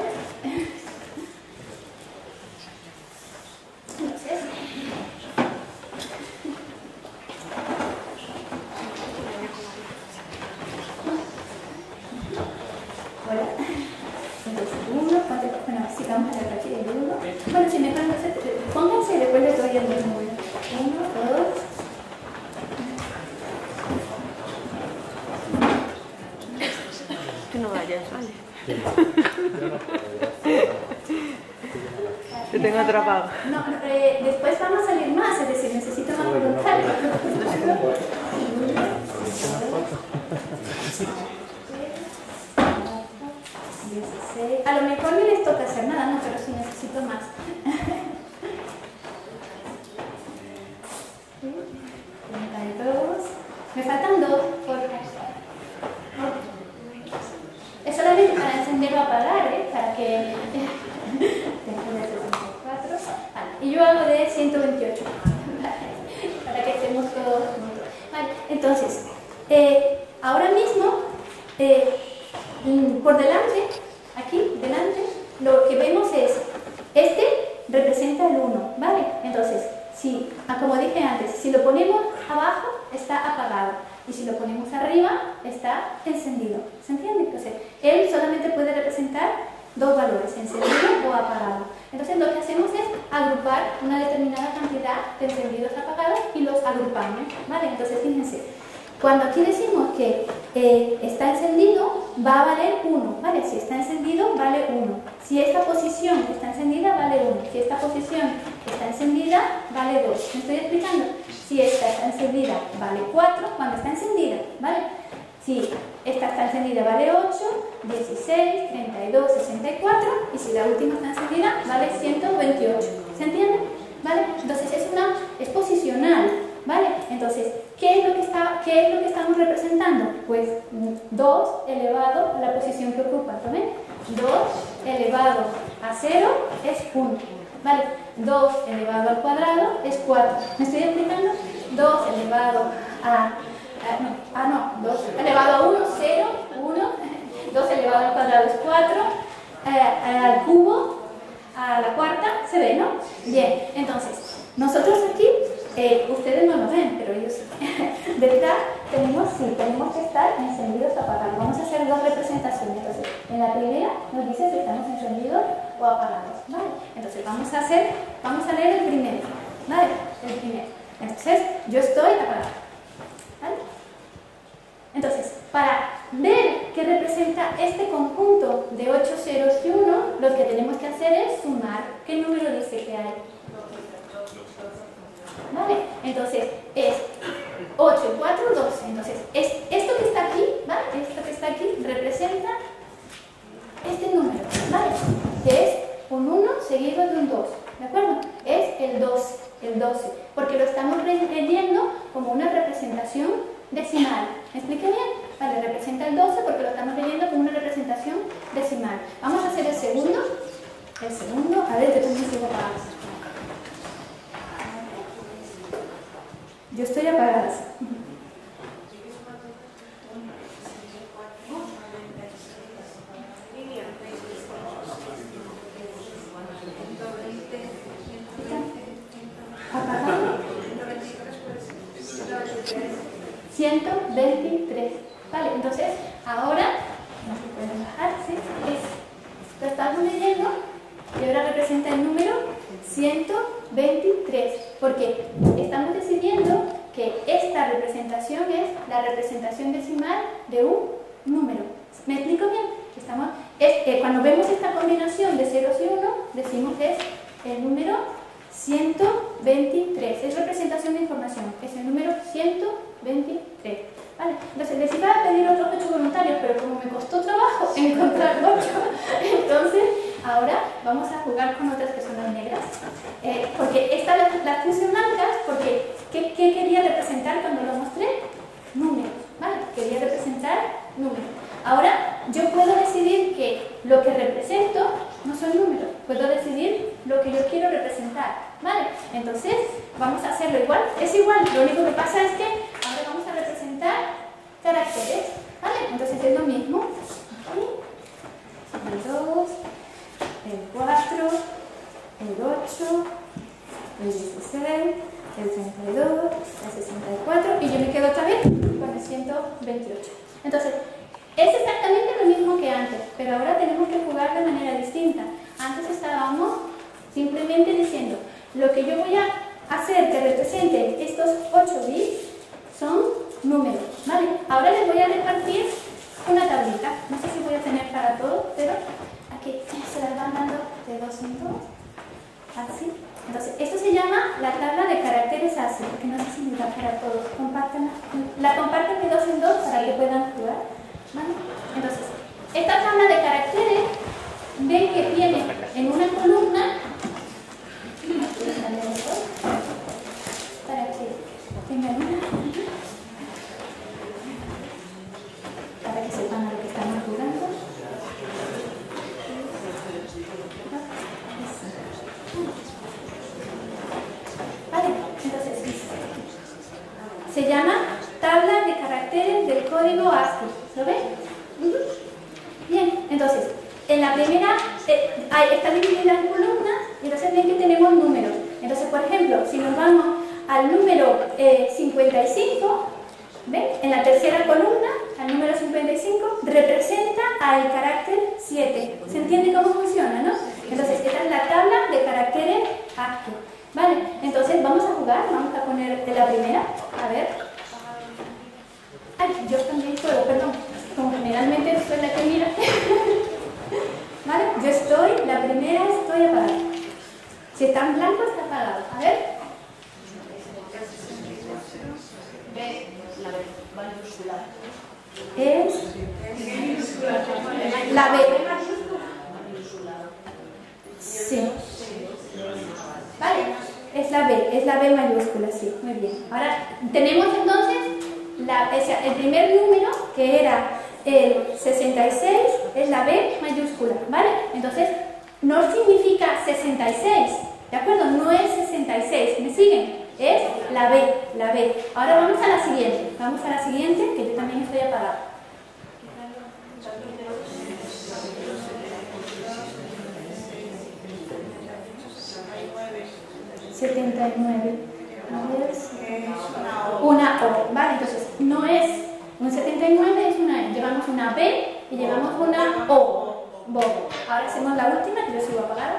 Entonces, hola. Entonces, uno, ¿cuántos? Bueno, si vamos a ver aquí el uno. Bueno, si me dejan, pónganse y después les doy el mismo. Uno, dos. Tú no vayas, ¿vale? Te tengo atrapado. No, eh, después van a salir más, es decir, necesito más voluntarios. dieciséis. A lo mejor no les toca hacer nada, no, pero sí necesito más. treinta y dos. Me faltan dos, por es solamente para encender o apagar, ¿eh? Para que... y yo hago de ciento veintiocho. Para que estemos todos juntos. Vale, entonces, eh, ahora mismo, eh, por delante, aquí, delante, lo que vemos es, este representa el uno, ¿vale? Entonces, si, como dije antes, si lo ponemos abajo, está apagado. Y si lo ponemos arriba, está encendido. ¿Se entiende? Entonces, él solamente puede representar dos valores, encendido o apagado. Entonces, lo que hacemos es agrupar una determinada cantidad de encendidos apagados y los agrupamos, ¿vale? Entonces, fíjense, cuando aquí decimos que eh, está encendido, va a valer uno, ¿vale? Si está encendido, vale uno. Si esta posición está encendida, vale uno. Si esta posición está encendida, vale dos. ¿Me estoy explicando? Si esta está encendida, vale cuatro cuando está encendida, ¿vale? Si esta está encendida, vale ocho, dieciséis, treinta y dos, sesenta y cuatro. Y si la última está encendida, vale ciento veintiocho. ¿Se entiende? ¿Vale? Entonces es una, es posicional, ¿vale? Entonces, ¿qué es lo que está, qué es lo que estamos representando? Pues dos elevado a la posición que ocupa, ¿ven? dos elevado a cero es uno, ¿vale? dos elevado al cuadrado es cuatro. ¿Me estoy explicando? dos elevado a... a no, ah, no, dos elevado a uno, cero, uno. dos elevado al cuadrado es cuatro. Eh, al cubo, a la cuarta, se ve, ¿no? Bien, entonces, nosotros aquí, eh, ustedes no lo ven, pero ellos sí. Detrás tenemos, sí, tenemos que estar encendidos o apagados. Vamos a hacer dos representaciones. Entonces, en la primera nos dice si estamos encendidos o apagados, ¿vale? Entonces, vamos a hacer, vamos a leer el primero, ¿vale? El primero. Entonces, yo estoy apagado, ¿vale? Entonces, para ver ¿qué representa este conjunto de ocho ceros y uno? Lo que tenemos que hacer es sumar. ¿Qué número dice que hay? ¿Vale? Entonces, es ocho y cuatro, doce. Entonces, es, esto que está aquí, ¿vale? Esto que está aquí representa este número, ¿vale? Que es un uno seguido de un dos, ¿de acuerdo? Es el doce, el doce, porque lo estamos leyendo como una representación decimal. ¿Me expliqué bien? Vale, representa el doce porque lo estamos leyendo como una representación decimal. Vamos a hacer el segundo. El segundo, a ver, yo también sigo apagada. Yo estoy apagada. Apagado. ciento veintitrés. Vale, entonces ahora, no se puede bajar, ¿sí? Es, lo estamos leyendo y ahora representa el número ciento veintitrés, porque estamos decidiendo que esta representación es la representación decimal de un número. ¿Me explico bien? Estamos, es, eh, cuando vemos esta combinación de ceros y uno, decimos que es el número ciento veintitrés. Es representación de información, es el número ciento veintitrés. ¿Vale? Entonces les iba a pedir otros ocho voluntarios, pero como me costó trabajo encontrar ocho, entonces ahora vamos a jugar con otras que son las negras. Eh, porque estas las, las puse blancas porque ¿qué, ¿qué quería representar cuando lo mostré? Números, ¿vale? Quería representar números. Ahora yo puedo decidir que lo que represento no son números, puedo decidir lo que yo quiero representar, ¿vale? Entonces vamos a hacerlo igual, es igual, lo único que pasa es que ahora vamos a representar caracteres, ¿vale? Entonces es lo mismo, aquí, el dos, el cuatro, el ocho, el dieciséis, el treinta y dos, el sesenta y cuatro y yo me quedo otra vez con el ciento veintiocho. Entonces, es exactamente lo mismo que antes, pero ahora tenemos que jugar de manera distinta. Antes estábamos simplemente diciendo, lo que yo voy a hacer que represente estos ocho bits son números, ¿vale? Ahora les voy a repartir una tablita. No sé si voy a tener para todos, pero aquí se las van dando de dos en dos, así. Entonces, esto se llama la tabla de caracteres así, que no sé si me da para todos. Comparten, la comparten de dos en dos para que puedan jugar, ¿vale? Entonces, esta tabla de caracteres, ven que tiene en una columna, para que tengan una, para que sepan a lo que estamos jugando. Vale, entonces se llama tabla de caracteres del código ASCII. ¿Lo ven? Uh-huh. Bien, entonces en la primera eh, está dividida en columnas y entonces ven que tenemos números. Entonces, por ejemplo, si nos vamos al número eh, cincuenta y cinco, ¿ven? En la tercera columna, al número cincuenta y cinco, representa al carácter siete. ¿Se entiende cómo funciona, no? Entonces, esta es la tabla de caracteres ASCII. Vale, entonces vamos a jugar, vamos a poner de la primera, a ver. Ay, yo también juego, perdón, como generalmente soy la que mira. Vale, yo estoy, la primera estoy apagada. Si está en blanco, está apagado. A ver. B, la B, mayúscula. Es la B. Sí. Vale, es la B, es la B mayúscula, sí, muy bien. Ahora, tenemos entonces la, o sea, el primer número, que era el sesenta y seis, es la B mayúscula, ¿vale? Entonces, no significa sesenta y seis, ¿de acuerdo? No es sesenta y seis, ¿me siguen? Es la B, la B. Ahora vamos a la siguiente, vamos a la siguiente, que yo también estoy apagada. setenta y nueve. A ver si... Una O, ¿vale? Entonces, no es un setenta y nueve, es una E. Llevamos una B y llevamos una O. Bo. Ahora hacemos la última, que yo sigo apagada.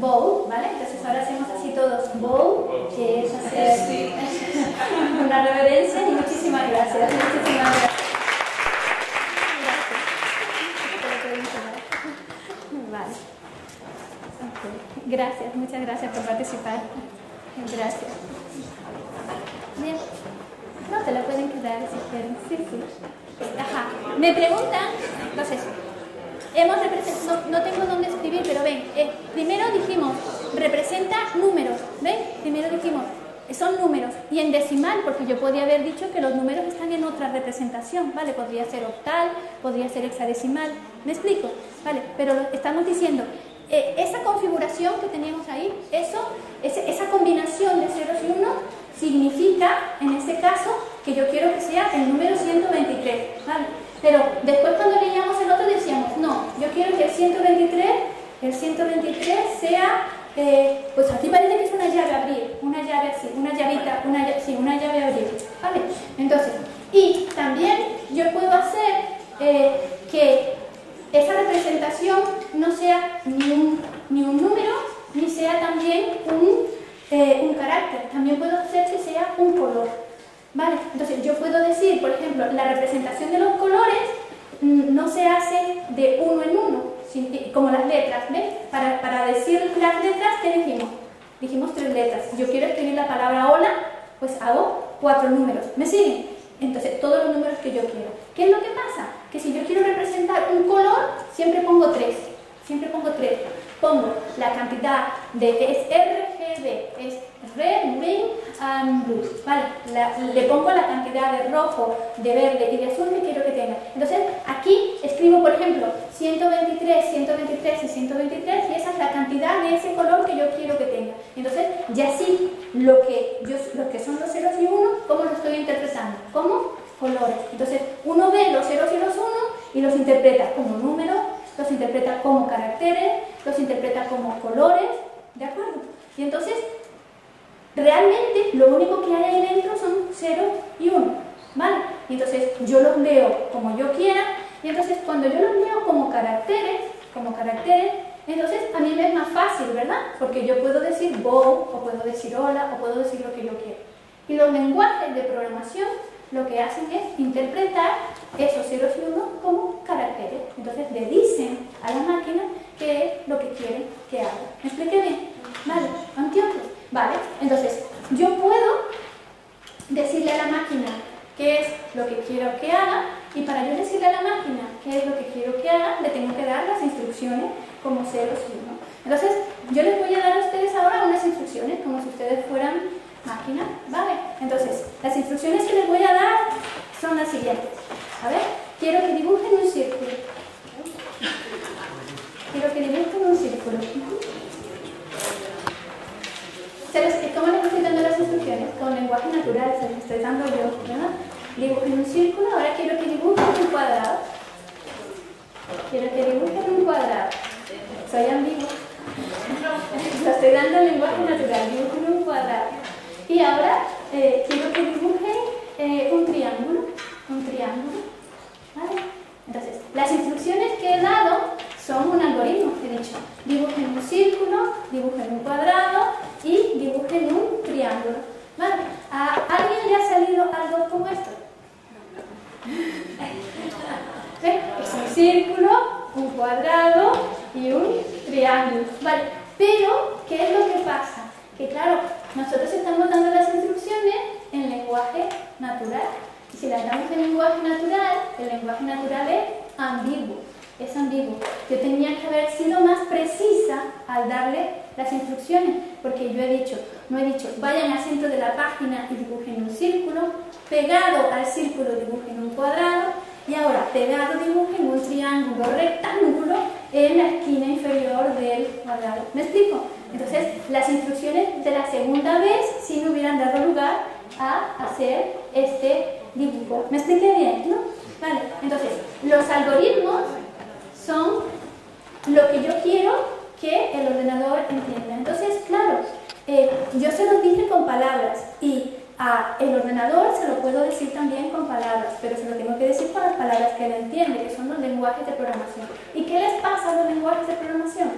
bowl, ¿vale? Entonces ahora hacemos así todos, bowl, que es hacer una reverencia y muchísimas gracias, muchísimas gracias. Vale. Okay. Gracias, muchas gracias por participar. Gracias. Bien. No, te la pueden quedar si quieren. Sí, sí. Ajá. Me preguntan, entonces, hemos representado, no, no tengo dónde escribir, pero ven, eh, primero dijimos, representa números, ¿ven? Primero dijimos, son números, y en decimal, porque yo podría haber dicho que los números están en otra representación, ¿vale? Podría ser octal, podría ser hexadecimal, ¿me explico? ¿Vale? Pero lo, estamos diciendo, eh, esa configuración que teníamos ahí, eso, ese, esa combinación de ceros y unos, significa, en este caso, que yo quiero que sea el número ciento veintitrés, ¿vale? Pero después cuando leíamos el otro decíamos, no, yo quiero que el ciento veintitrés, el ciento veintitrés sea, eh, pues aquí parece que es una llave abrir, una llave así, una llavita, una llave, sí, una llave abrir, ¿vale? Entonces, y también yo puedo hacer eh, que esa representación no sea ni un, ni un número, ni sea también un... Eh, un carácter, también puedo hacer que sea un color, ¿vale? Entonces yo puedo decir, por ejemplo, la representación de los colores mmm, no se hace de uno en uno, sin, como las letras, ¿ves? Para, para decir las letras, ¿qué dijimos? Dijimos tres letras. Yo quiero escribir la palabra hola, pues hago cuatro números, ¿me siguen? Entonces, todos los números que yo quiero. ¿Qué es lo que pasa? Que si yo quiero representar un color, siempre pongo tres, siempre pongo tres. Pongo la cantidad de, es R G B, es red, green and blue, ¿vale? La, le pongo la cantidad de rojo, de verde y de azul que quiero que tenga. Entonces, aquí escribo, por ejemplo, ciento veintitrés, ciento veintitrés y ciento veintitrés, y esa es la cantidad de ese color que yo quiero que tenga. Entonces, ya sí, lo que, yo, lo que son los ceros y unos, ¿cómo lo estoy interpretando? Como colores. Entonces, uno ve los ceros y los unos y los interpreta como números, los interpreta como caracteres, los interpreta como colores, ¿de acuerdo? Y entonces, realmente lo único que hay ahí dentro son cero y uno, ¿vale? Y entonces yo los leo como yo quiera, y entonces cuando yo los leo como caracteres, como caracteres, entonces a mí me es más fácil, ¿verdad? Porque yo puedo decir bow, o puedo decir hola, o puedo decir lo que yo quiero. Y los lenguajes de programación lo que hacen es interpretar esos ceros y unos como caracteres. Entonces le dicen a la máquina qué es lo que quieren que haga. ¿Me expliqué bien? ¿Vale? ¿Entiendes? Vale. Entonces, yo puedo decirle a la máquina qué es lo que quiero que haga, y para yo decirle a la máquina qué es lo que quiero que haga, le tengo que dar las instrucciones como ceros y unos. Entonces, yo les voy a dar a ustedes ahora unas instrucciones como si ustedes fueran máquina, ¿vale? Entonces, las instrucciones que les voy a dar son las siguientes. A ver, quiero que dibujen un círculo. Quiero que dibujen un círculo. ¿Cómo les estoy dando las instrucciones? Con lenguaje natural, se las estoy dando yo, ¿verdad? Dibujen un círculo, ahora quiero que dibujen un cuadrado. Quiero que dibujen un cuadrado. Soy ambiguo. Lo estoy dando en lenguaje natural, dibujen un cuadrado. Y ahora eh, quiero que dibujen eh, un triángulo, un triángulo, ¿vale? Entonces, las instrucciones que he dado son un algoritmo, he dicho. Dibujen un círculo, dibujen un cuadrado y dibujen un triángulo, ¿vale? ¿A alguien le ha salido algo como esto? ¿Ven? Es un círculo, un cuadrado y un triángulo, ¿vale? Pero, ¿qué es lo que pasa? Que claro, nosotros estamos dando las instrucciones en lenguaje natural. Y si las damos en lenguaje natural, el lenguaje natural es ambiguo. Es ambiguo. Yo tenía que haber sido más precisa al darle las instrucciones, porque yo he dicho, no he dicho, vayan al centro de la página y dibujen un círculo, pegado al círculo dibujen un cuadrado, y ahora pegado dibujen un triángulo rectángulo en la esquina inferior del cuadrado. ¿Me explico? Entonces, las instrucciones de la segunda vez sí me hubieran dado lugar a hacer este dibujo. ¿Me expliqué bien? ¿No? Vale. Entonces, los algoritmos son lo que yo quiero que el ordenador entienda. Entonces, claro, eh, yo se los dije con palabras y a el ordenador se lo puedo decir también con palabras, pero se lo tengo que decir con las palabras que él entiende, que son los lenguajes de programación. ¿Y qué les pasa a los lenguajes de programación?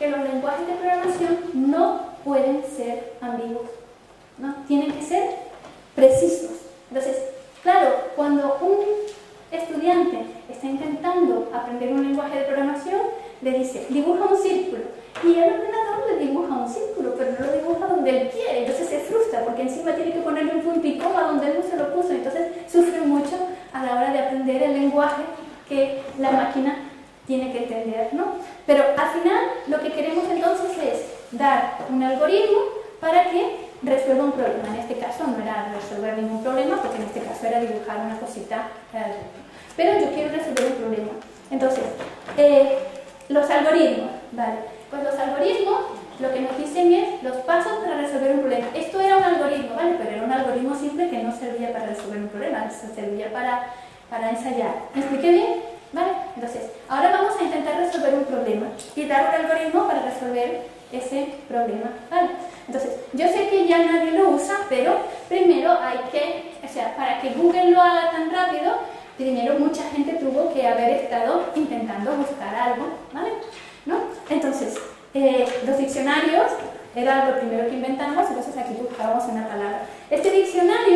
que los lenguajes de programación no pueden ser ambiguos, ¿no? Tienen que ser precisos. Entonces, claro, cuando un estudiante está intentando aprender un lenguaje de programación, le dice, dibuja un círculo, y el ordenador le dibuja un círculo, pero no lo dibuja donde él quiere, entonces se frustra, porque encima tiene que ponerle un punto y coma donde él no se lo puso, entonces sufre mucho a la hora de aprender el lenguaje que la máquina tiene que entender, ¿no? Pero al final lo que queremos entonces es dar un algoritmo para que resuelva un problema. En este caso no era resolver ningún problema, porque en este caso era dibujar una cosita, pero yo quiero resolver un problema. Entonces, eh, los algoritmos, ¿vale? Pues los algoritmos lo que nos dicen es los pasos para resolver un problema. Esto era un algoritmo, ¿vale? Pero era un algoritmo simple que no servía para resolver un problema, servía para, para ensayar. ¿Me expliqué bien? ¿Vale? Entonces, ahora vamos a intentar resolver un problema y dar un algoritmo para resolver ese problema, ¿vale? Entonces, yo sé que ya nadie lo usa, pero primero hay que, o sea, para que Google lo haga tan rápido, primero mucha gente tuvo que haber estado intentando buscar algo, ¿vale? ¿No? Entonces, eh, los diccionarios era lo primero que inventamos, entonces aquí buscábamos una palabra. Este diccionario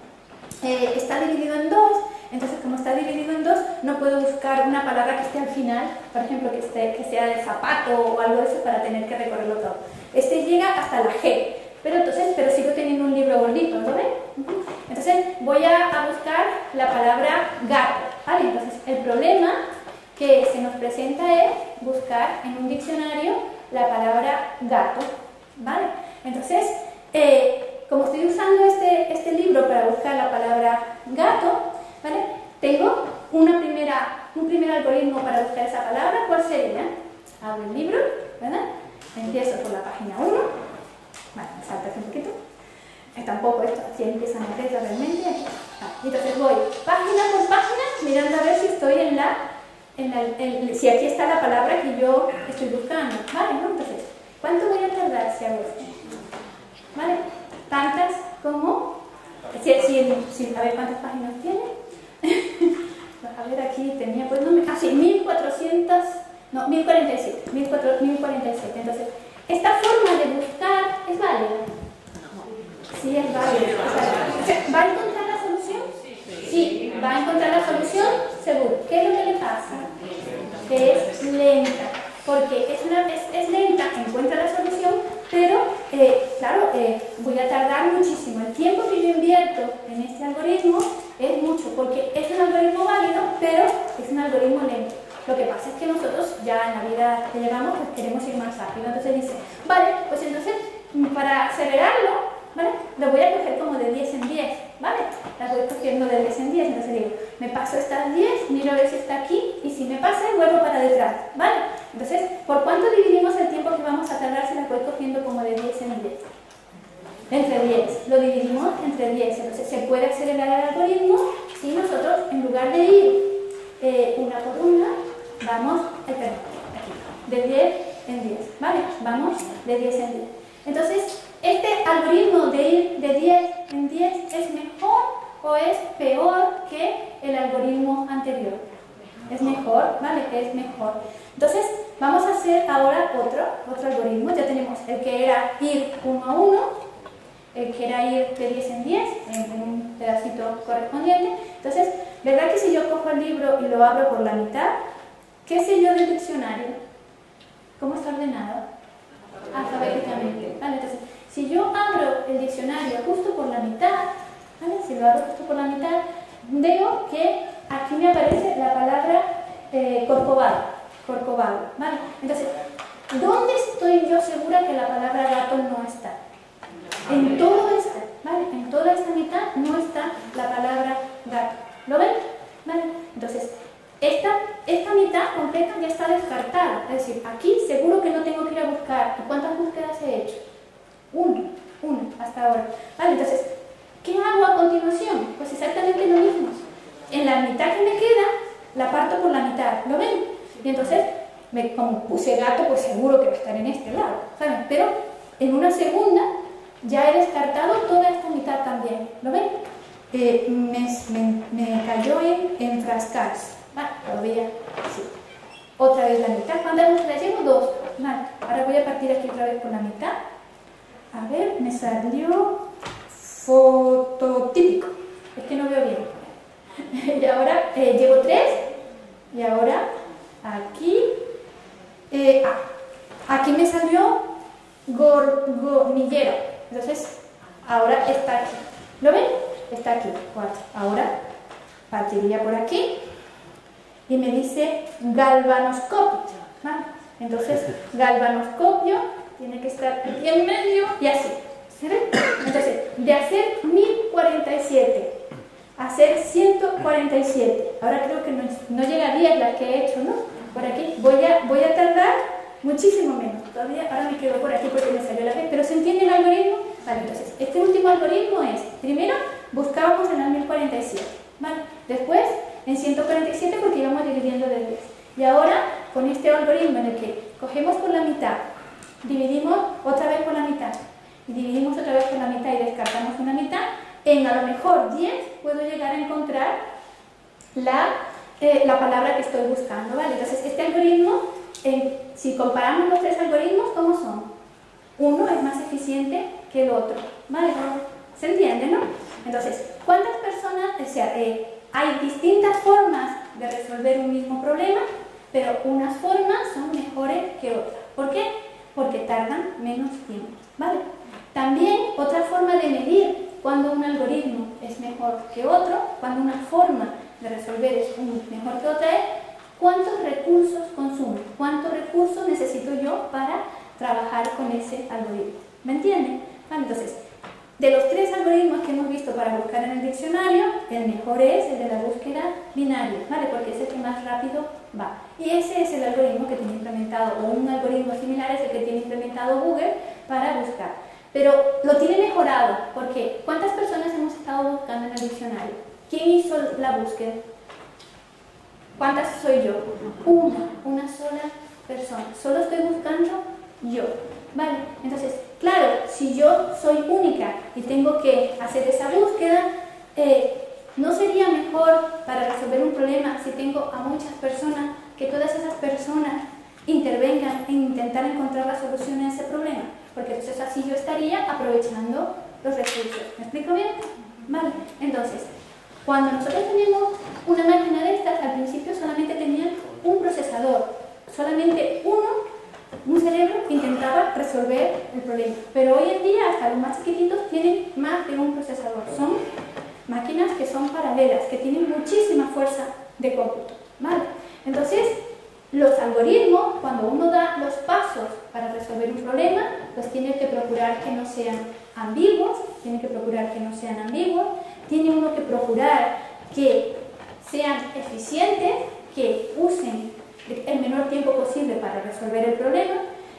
eh, está dividido en dos. Entonces, como está dividido en dos, no puedo buscar una palabra que esté al final, por ejemplo, que, esté, que sea de zapato o algo de eso para tener que recorrerlo todo. Este llega hasta la G, pero entonces, pero sigo teniendo un libro gordito, ¿lo ven? Entonces, voy a, a buscar la palabra gato, ¿vale? Entonces, el problema que se nos presenta es buscar en un diccionario la palabra gato, ¿vale? Entonces, eh, como estoy usando este, este libro para buscar la palabra gato, ¿vale? Tengo una primera, un primer algoritmo para buscar esa palabra. ¿Cuál sería? Abro el libro, ¿verdad? Empiezo por la página uno. Vale, me salta un poquito. Eh, tampoco esto, así empieza a meterlo realmente. Aquí. Vale, entonces voy página por página mirando a ver si estoy en la, en la en, si aquí está la palabra que yo estoy buscando. Vale, ¿no? Entonces, ¿cuánto voy a tardar si hago esto? ¿Vale? Tantas como... Si, si, si, a ver cuántas páginas tiene. A ver, aquí tenía, pues no me... Ah, sí, mil cuatrocientos, no, mil cuarenta y siete, mil cuarenta y siete. Entonces, esta forma de buscar es válida. Sí, es válida. O sea, ¿va a encontrar la solución? Sí, va a encontrar la solución, seguro. ¿Qué es lo que le pasa? Que es lenta. Porque es, una, es, es lenta, encuentra la solución, pero, eh, claro, eh, voy a tardar muchísimo. El tiempo que yo invierto en este algoritmo es mucho, porque es un algoritmo válido, pero es un algoritmo lento. Lo que pasa es que nosotros ya en la vida que llevamos pues queremos ir más rápido. Entonces dice, vale, pues entonces para acelerarlo, ¿vale? Lo voy a coger como de diez en diez, ¿vale? Las voy cogiendo de diez en diez, entonces digo, me paso estas diez, miro a ver si está aquí, y si me pasa, vuelvo para detrás, ¿vale? Entonces, ¿por cuánto dividimos el tiempo que vamos a tardar si las voy cogiendo como de diez en diez? Entre diez, lo dividimos entre diez, entonces se puede acelerar el algoritmo si nosotros, en lugar de ir eh, una por una, vamos, eh, perdón, aquí, de diez en diez, ¿vale? Vamos de diez en diez. Entonces, ¿este algoritmo de ir de diez en diez es mejor o es peor que el algoritmo anterior? Es mejor, ¿vale? Es mejor. Entonces, vamos a hacer ahora otro, otro algoritmo. Ya tenemos el que era ir uno a uno, el que era ir de diez en diez, en un pedacito correspondiente. Entonces, ¿verdad que si yo cojo el libro y lo abro por la mitad, qué sé yo del diccionario? ¿Cómo está ordenado? Alfabéticamente, ¿vale? Entonces, si yo abro el diccionario justo por la mitad, ¿vale? Si lo abro justo por la mitad, veo que aquí me aparece la palabra eh, corcovado, corcovado, ¿vale? Entonces, ¿dónde estoy yo segura que la palabra gato no está? En todo esto, ¿vale? En toda esta mitad no está la palabra gato. ¿Lo ven? ¿Vale? Entonces, esta, esta mitad completa ya está descartada. Es decir, aquí seguro que no tengo que ir a buscar. ¿Y cuántas búsquedas he hecho? Una, una, hasta ahora. ¿Vale? Entonces, ¿qué hago a continuación? Pues exactamente lo mismo. En la mitad que me queda, la parto por la mitad. ¿Lo ven? Y entonces, me, como puse gato, pues seguro que va a estar en este lado. ¿Saben? Pero en una segunda, ya he descartado toda esta mitad también. ¿Lo ven? Eh, me, me, me cayó en enfrascarse. Ah, todavía sí. Otra vez la mitad. ¿Cuántas búsquedas llevo? Dos. Vale, ahora voy a partir aquí otra vez por la mitad. A ver, me salió fototípico. Es que no veo bien. Y ahora eh, llevo tres. Y ahora aquí. Eh, ah, aquí me salió gorgonillero. Entonces, ahora está aquí. ¿Lo ven? Está aquí. Cuatro. Ahora partiría por aquí. Y me dice galvanoscopio. ¿Vale? Entonces, galvanoscopio tiene que estar aquí en medio y así. ¿Se ven? Entonces, de hacer mil cuarenta y siete a hacer ciento cuarenta y siete. Ahora creo que no, no llega a diez las que he hecho, ¿no? Por aquí voy a, voy a tardar muchísimo menos. Todavía ahora me quedo por aquí porque me salió la vez. ¿Pero se entiende el algoritmo? Vale, entonces, este último algoritmo es, primero, buscábamos en el mil cuarenta y siete. ¿Vale? Después, en ciento cuarenta y siete porque íbamos dividiendo de diez. Y ahora, con este algoritmo en el que cogemos por la mitad, dividimos otra vez por la mitad, y dividimos otra vez por la mitad y descartamos una mitad, en a lo mejor diez puedo llegar a encontrar la, eh, la palabra que estoy buscando, ¿vale? Entonces, este algoritmo, eh, si comparamos los tres algoritmos, ¿cómo son? Uno es más eficiente que el otro, ¿vale? ¿Se entiende, no? Entonces, ¿cuántas personas, o sea, eh, hay distintas formas de resolver un mismo problema, pero unas formas son mejores que otras? ¿Por qué? Porque tardan menos tiempo, ¿vale? También otra forma de medir cuando un algoritmo es mejor que otro, cuando una forma de resolver es mejor que otra, es cuántos recursos consume, cuántos recursos necesito yo para trabajar con ese algoritmo. ¿Me entienden? Vale, entonces, de los tres algoritmos que hemos visto para buscar en el diccionario, el mejor es el de la búsqueda binaria, ¿vale? Porque es el que más rápido va. Y ese es el algoritmo que tiene implementado, o un algoritmo similar es el que tiene implementado Google para buscar. Pero lo tiene mejorado, porque ¿cuántas personas hemos estado buscando en el diccionario? ¿Quién hizo la búsqueda? ¿Cuántas soy yo? Una, una sola persona. Solo estoy buscando yo. ¿Vale? Entonces, claro, si yo soy única y tengo que hacer esa búsqueda, eh, ¿no sería mejor para resolver un problema si tengo a muchas personas, que todas esas personas intervengan en intentar encontrar la solución a ese problema? Porque entonces así yo estaría aprovechando los recursos. ¿Me explico bien? Vale. Entonces, cuando nosotros tenemos una máquina de estas, al principio solamente tenían un procesador, solamente uno. Un cerebro intentaba resolver el problema, pero hoy en día hasta los más chiquititos tienen más de un procesador. Son máquinas que son paralelas, que tienen muchísima fuerza de cómputo, ¿vale? Entonces, los algoritmos, cuando uno da los pasos para resolver un problema, pues tiene que procurar que no sean ambiguos, tiene que procurar que no sean ambiguos, tiene uno que procurar que sean eficientes, que usen el menor tiempo posible para resolver el problema,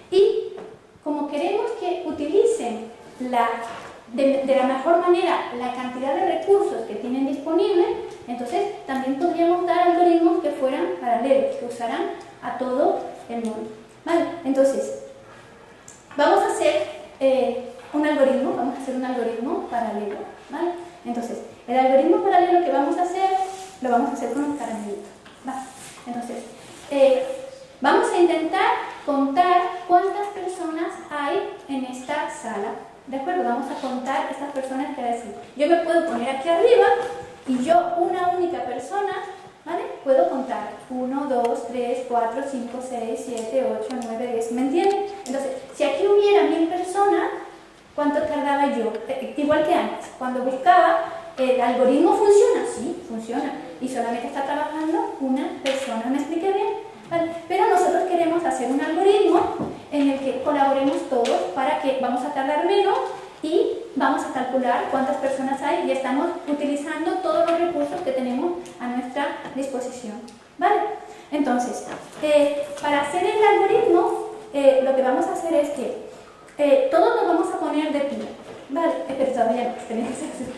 y como queremos que utilicen la, de, de la mejor manera la cantidad de recursos que tienen disponibles, entonces también podríamos dar algoritmos que fueran paralelos, que usaran a todo el mundo. ¿Vale? Entonces, vamos a hacer eh, un algoritmo, vamos a hacer un algoritmo paralelo. ¿Vale? Entonces, el algoritmo paralelo que vamos a hacer, lo vamos a hacer con los caramelitos. ¿Vale? Entonces, Eh, vamos a intentar contar cuántas personas hay en esta sala. ¿De acuerdo? Vamos a contar estas personas que hay así. Yo me puedo poner aquí arriba y yo, una única persona, ¿vale? Puedo contar uno, dos, tres, cuatro, cinco, seis, siete, ocho, nueve, diez. ¿Me entienden? Entonces, si aquí hubiera mil personas, ¿cuánto tardaba yo? Eh, igual que antes. Cuando buscaba, ¿el algoritmo funciona? Sí, funciona. Y solamente está trabajando una persona. ¿Me expliqué bien? ¿Vale? Pero nosotros queremos hacer un algoritmo en el que colaboremos todos para que vamos a tardar menos y vamos a calcular cuántas personas hay y estamos utilizando todos los recursos que tenemos a nuestra disposición. ¿Vale? Entonces, eh, para hacer el algoritmo, eh, lo que vamos a hacer es que eh, todos nos vamos a poner de pie. ¿Vale? Eh, pero todavía no, tenemos que hacer.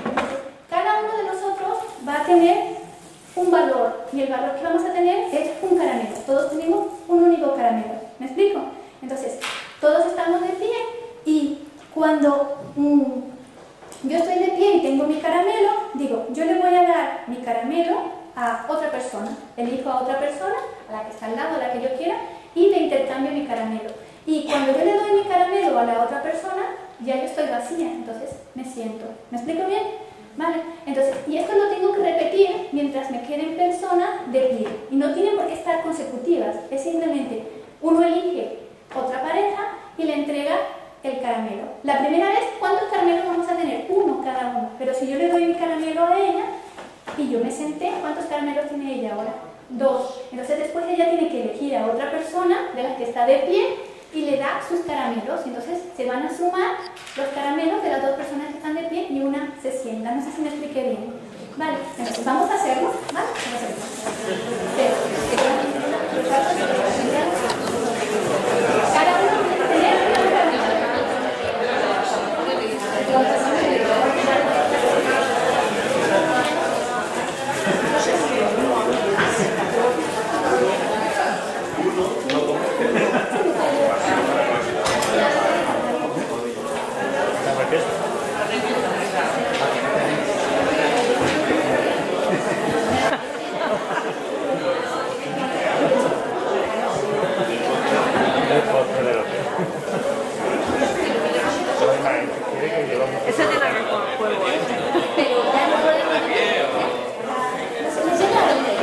Cada uno de nosotros va a tener un valor, y el valor que vamos a tener es un caramelo. Todos tenemos un único caramelo. ¿Me explico? Entonces, todos estamos de pie y cuando mmm, yo estoy de pie y tengo mi caramelo, digo, yo le voy a dar mi caramelo a otra persona. Elijo a otra persona, a la que está al lado, a la que yo quiera, y le intercambio mi caramelo. Y cuando yo le doy mi caramelo a la otra persona, ya yo estoy vacía, entonces me siento. ¿Me explico bien? ¿Vale? Entonces, y esto lo tengo que repetir mientras me quede en persona de pie. Y no tienen por qué estar consecutivas, es simplemente uno elige otra pareja y le entrega el caramelo. La primera vez, ¿cuántos caramelos vamos a tener? Uno cada uno. Pero si yo le doy mi caramelo a ella y yo me senté, ¿cuántos caramelos tiene ella ahora? Dos. Entonces después ella tiene que elegir a otra persona de la que está de pie y le da sus caramelos. Entonces se van a sumar los caramelos de las dos personas que están de pie y una se sienta. No sé si me expliqué bien. Vale, entonces vamos a hacerlo. ¿Vale? Vamos a hacerlo. Cada uno tiene que tener un caramelo. Esa tiene que con fuego, ¿eh? Pero ya no podemos hacer. ¿No se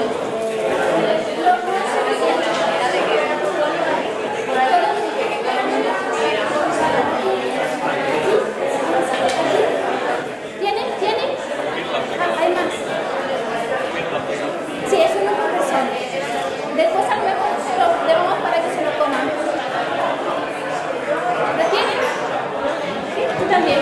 ¿Tienen? ¿Tienen? Ah, hay más. Sí, es una por persona. Después a lo mejor se lo demos para que se lo coman. ¿Lo tienen? Sí, tú también.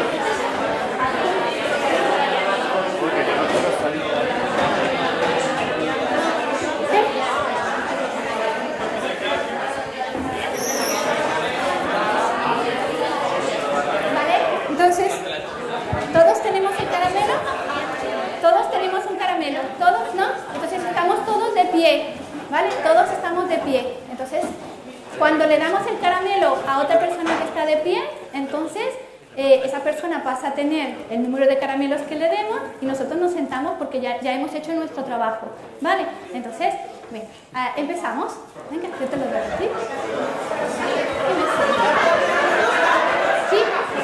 Entonces, ¿todos tenemos el caramelo? Todos tenemos un caramelo, todos, ¿no? Entonces estamos todos de pie, ¿vale? Todos estamos de pie. Entonces, cuando le damos el caramelo a otra persona que está de pie, entonces eh, esa persona pasa a tener el número de caramelos que le demos y nosotros nos sentamos porque ya, ya hemos hecho nuestro trabajo, ¿vale? Entonces, venga, ah, empezamos. Venga, yo te lo doy a ti. ¿Sí?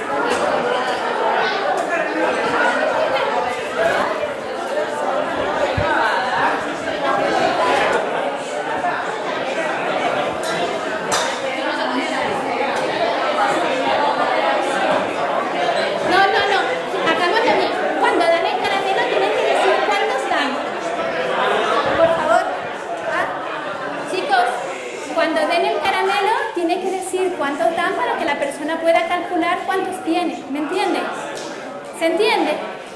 Cuando den el caramelo, tiene que decir cuántos dan para que la persona pueda calcular cuántos tiene. ¿Me entiende? ¿Se entiende?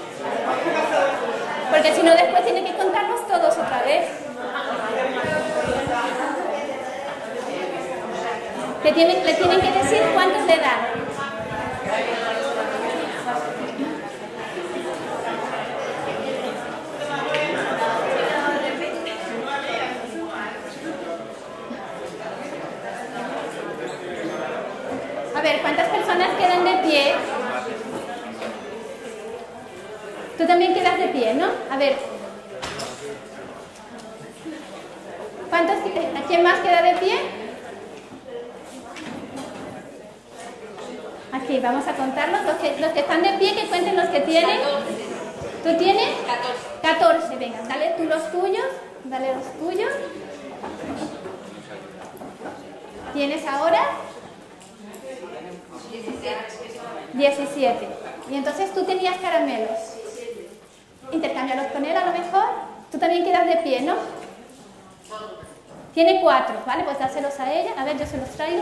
Porque si no, después tiene que contarlos todos otra vez. Le tienen, le tienen que decir cuántos le dan. A ver, ¿cuántas personas quedan de pie? Tú también quedas de pie, ¿no? A ver. ¿Cuántos, ¿quién más queda de pie? Aquí, vamos a contarlos. Los que, los que están de pie, que cuenten los que tienen. ¿Tú tienes? catorce. Venga, dale tú los tuyos. Dale los tuyos. ¿Tienes ahora? diecisiete. Y entonces tú tenías caramelos. Intercámbialos con él a lo mejor. Tú también quedas de pie, ¿no? Tiene cuatro, ¿vale? Pues dáselos a ella. A ver, yo se los traigo.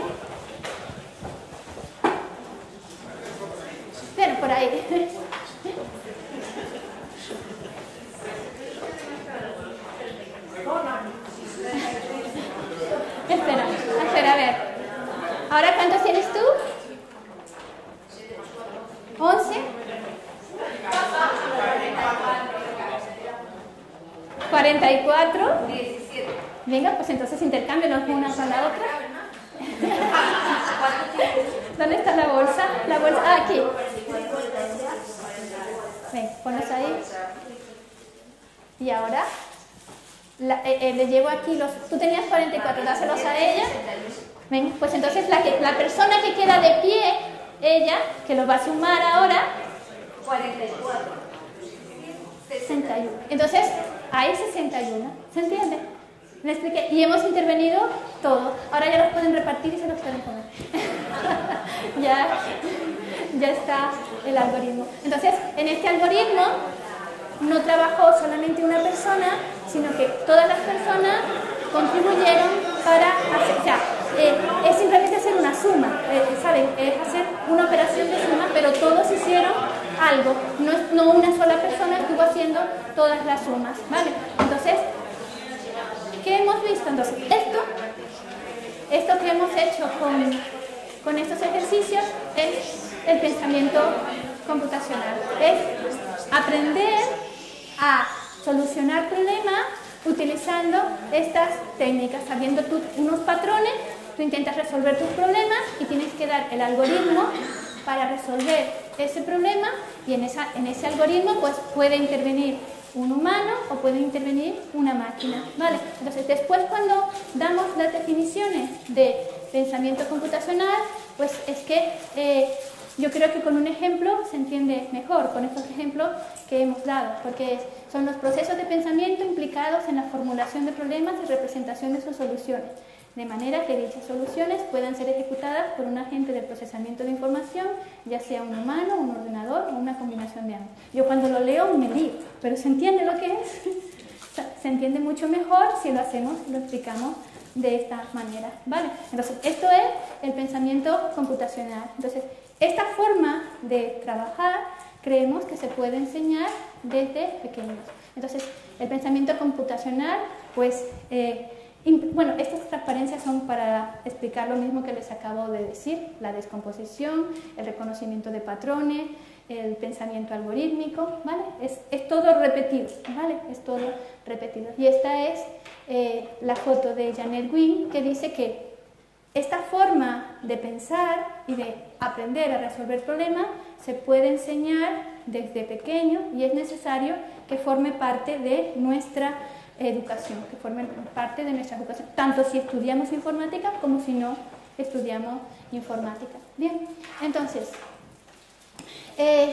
Bueno, por ahí. Espera, espera, a ver. ¿Ahora cuántos tienes tú? once. cuarenta y cuatro. Venga, pues entonces intercámbialos una con la otra. ¿Dónde está la bolsa? La bolsa, ah, aquí. Ven, ponlos ahí. Y ahora la, eh, eh, le llevo aquí los... Tú tenías cuarenta y cuatro, dáselos a ella. Venga, pues entonces la, que, la persona que queda de pie, ella, que lo va a sumar ahora, cuarenta y cuatro. sesenta y uno. Entonces, hay sesenta y uno. ¿Se entiende? ¿Me expliqué? Y hemos intervenido todo. Ahora ya los pueden repartir y se los pueden comer. ya, ya está el algoritmo. Entonces, en este algoritmo no trabajó solamente una persona, sino que todas las personas contribuyeron para hacer, o sea, eh, es simplemente hacer una suma, eh, ¿saben? Es hacer una operación de suma, pero todos hicieron algo, no, es, no una sola persona estuvo haciendo todas las sumas, ¿vale? Entonces, ¿qué hemos visto? Entonces, esto, esto que hemos hecho con, con estos ejercicios es el pensamiento computacional, es aprender a solucionar problemas utilizando estas técnicas, sabiendo tú unos patrones, tú intentas resolver tus problemas y tienes que dar el algoritmo para resolver ese problema y en, esa, en ese algoritmo pues puede intervenir un humano o puede intervenir una máquina, ¿vale? Entonces después cuando damos las definiciones de pensamiento computacional, pues es que eh, yo creo que con un ejemplo se entiende mejor, con estos ejemplos que hemos dado, porque es, son los procesos de pensamiento implicados en la formulación de problemas y representación de sus soluciones, de manera que dichas soluciones puedan ser ejecutadas por un agente de procesamiento de información, ya sea un humano, un ordenador o una combinación de ambos. Yo cuando lo leo me lío, pero ¿se entiende lo que es? Se entiende mucho mejor si lo hacemos, lo explicamos de esta manera, ¿vale? Entonces, esto es el pensamiento computacional. Entonces, esta forma de trabajar creemos que se puede enseñar desde pequeños. Entonces, el pensamiento computacional, pues, eh, bueno, estas transparencias son para explicar lo mismo que les acabo de decir, la descomposición, el reconocimiento de patrones, el pensamiento algorítmico, ¿vale? Es, es todo repetido, ¿vale? Es todo repetido. Y esta es eh, la foto de Janet Wynn, que dice que esta forma de pensar y de aprender a resolver problemas se puede enseñar desde pequeño y es necesario que forme parte de nuestra educación, que forme parte de nuestra educación, tanto si estudiamos informática como si no estudiamos informática. Bien, entonces, eh,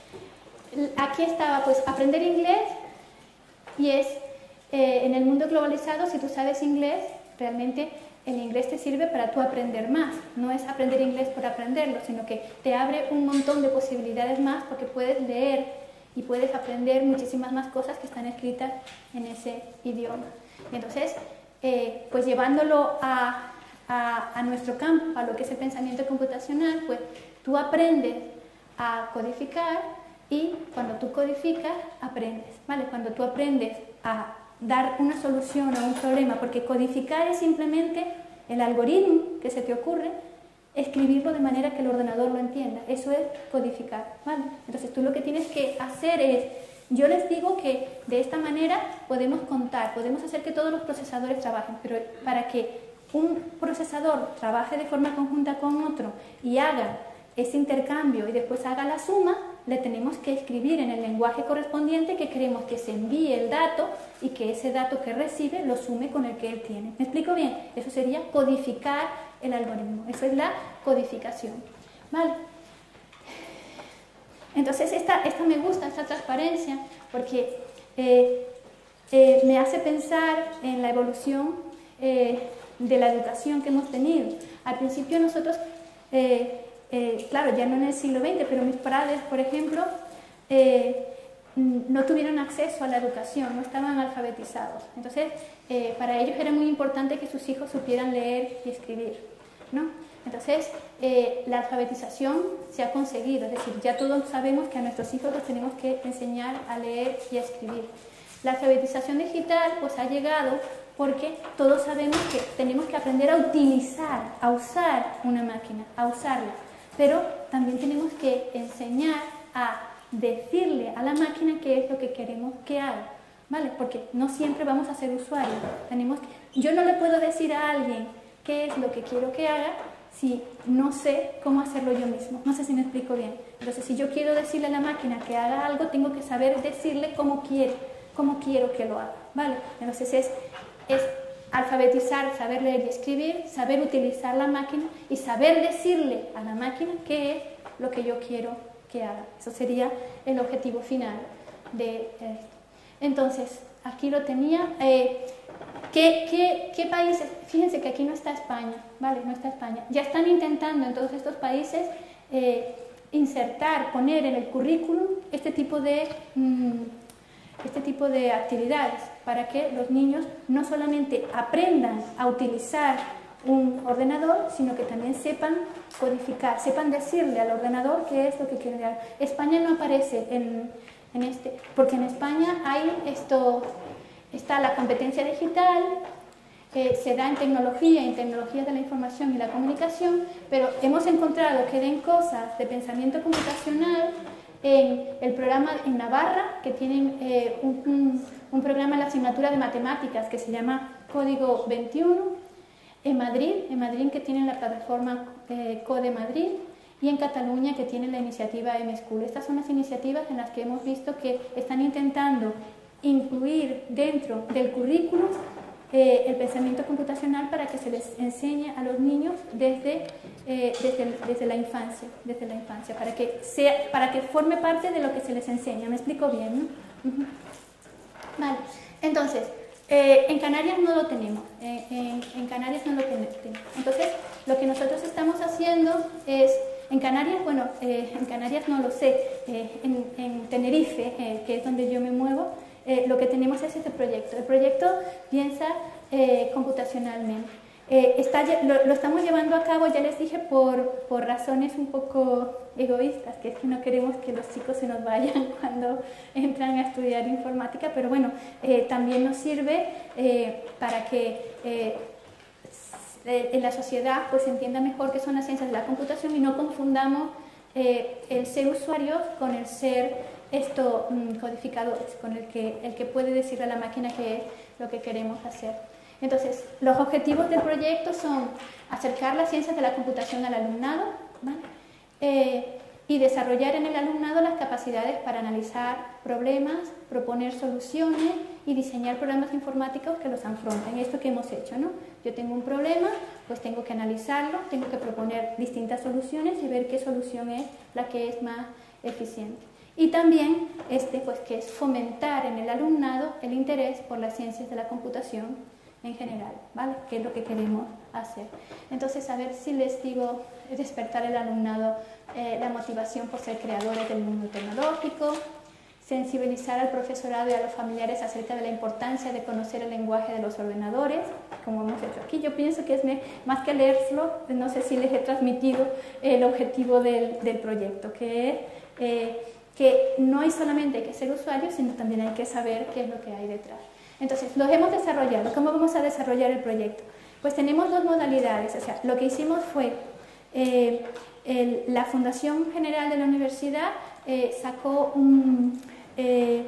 aquí estaba pues aprender inglés y es eh, en el mundo globalizado, si tú sabes inglés, realmente el inglés te sirve para tú aprender más, no es aprender inglés por aprenderlo, sino que te abre un montón de posibilidades más porque puedes leer y puedes aprender muchísimas más cosas que están escritas en ese idioma. Entonces, eh, pues llevándolo a, a, a nuestro campo, a lo que es el pensamiento computacional, pues tú aprendes a codificar y cuando tú codificas, aprendes, ¿vale? Cuando tú aprendes a dar una solución a un problema, porque codificar es simplemente el algoritmo que se te ocurre, escribirlo de manera que el ordenador lo entienda. Eso es codificar, ¿vale? Entonces tú lo que tienes que hacer es, yo les digo que de esta manera podemos contar, podemos hacer que todos los procesadores trabajen, pero para que un procesador trabaje de forma conjunta con otro y haga ese intercambio y después haga la suma, le tenemos que escribir en el lenguaje correspondiente que queremos que se envíe el dato y que ese dato que recibe lo sume con el que él tiene. ¿Me explico bien? Eso sería codificar el algoritmo. Eso es la codificación. ¿Vale? Entonces, esta, esta me gusta, esta transparencia, porque eh, eh, me hace pensar en la evolución eh, de la educación que hemos tenido. Al principio nosotros... Eh, Eh, claro, ya no en el siglo veinte, pero mis padres, por ejemplo, eh, no tuvieron acceso a la educación, no estaban alfabetizados. Entonces, eh, para ellos era muy importante que sus hijos supieran leer y escribir, ¿no? Entonces, eh, la alfabetización se ha conseguido, es decir, ya todos sabemos que a nuestros hijos los tenemos que enseñar a leer y a escribir. La alfabetización digital pues ha llegado porque todos sabemos que tenemos que aprender a utilizar, a usar una máquina, a usarla. Pero también tenemos que enseñar a decirle a la máquina qué es lo que queremos que haga, ¿vale? Porque no siempre vamos a ser usuarios. Tenemos que... Yo no le puedo decir a alguien qué es lo que quiero que haga si no sé cómo hacerlo yo mismo. No sé si me explico bien. Entonces, si yo quiero decirle a la máquina que haga algo, tengo que saber decirle cómo quiere, cómo quiero que lo haga, ¿vale? Entonces, es, es alfabetizar, saber leer y escribir, saber utilizar la máquina y saber decirle a la máquina qué es lo que yo quiero que haga. Eso sería el objetivo final de esto. Entonces, aquí lo tenía. Eh, ¿qué, qué, ¿Qué países? Fíjense que aquí no está España, ¿vale? No está España. Ya están intentando en todos estos países eh, insertar, poner en el currículum este tipo de... Mmm, este tipo de actividades para que los niños no solamente aprendan a utilizar un ordenador, sino que también sepan codificar, sepan decirle al ordenador qué es lo que quieren dar. España no aparece en, en este, porque en España hay esto, está la competencia digital, eh, se da en tecnología, en tecnología de la información y la comunicación, pero hemos encontrado que den cosas de pensamiento computacional en el programa en Navarra, que tienen eh, un, un, un programa en la asignatura de matemáticas que se llama Código veintiuno, en Madrid, en Madrid que tienen la plataforma eh, Code Madrid, y en Cataluña que tienen la iniciativa M School. Estas son las iniciativas en las que hemos visto que están intentando incluir dentro del currículum eh, el pensamiento computacional para que se les enseñe a los niños desde, eh, desde, desde la infancia, desde la infancia, para que sea, para que forme parte de lo que se les enseña. ¿Me explico bien, no? Uh-huh. Vale. Entonces, eh, en Canarias no lo tenemos. Eh, en, en Canarias no lo tenemos. Entonces, lo que nosotros estamos haciendo es en Canarias, bueno, eh, en Canarias no lo sé. Eh, en, en Tenerife, eh, que es donde yo me muevo. Eh, lo que tenemos es este proyecto. El proyecto piensa eh, computacionalmente. Eh, está, lo, lo estamos llevando a cabo, ya les dije, por, por razones un poco egoístas, que es que no queremos que los chicos se nos vayan cuando entran a estudiar informática, pero bueno, eh, también nos sirve eh, para que eh, en la sociedad pues se entienda mejor qué son las ciencias de la computación y no confundamos eh, el ser usuarios con el ser esto mmm, codificadores, con el que, el que puede decirle a la máquina qué es lo que queremos hacer. Entonces, los objetivos del proyecto son acercar las ciencias de la computación al alumnado, ¿vale? eh, y desarrollar en el alumnado las capacidades para analizar problemas, proponer soluciones y diseñar programas informáticos que los afronten. Esto que hemos hecho, ¿no? Yo tengo un problema, pues tengo que analizarlo, tengo que proponer distintas soluciones y ver qué solución es la que es más eficiente. Y también, este, pues, que es fomentar en el alumnado el interés por las ciencias de la computación en general, ¿vale? Que es lo que queremos hacer. Entonces, a ver si les digo, despertar el alumnado eh, la motivación por ser creadores del mundo tecnológico, sensibilizar al profesorado y a los familiares acerca de la importancia de conocer el lenguaje de los ordenadores, como hemos hecho aquí. Yo pienso que es me, más que leerlo, no sé si les he transmitido el objetivo del, del proyecto, que es eh, que no hay solamente que ser usuarios, sino también hay que saber qué es lo que hay detrás. Entonces, los hemos desarrollado. ¿Cómo vamos a desarrollar el proyecto? Pues tenemos dos modalidades. O sea, lo que hicimos fue, eh, el, la Fundación General de la Universidad eh, sacó un, eh,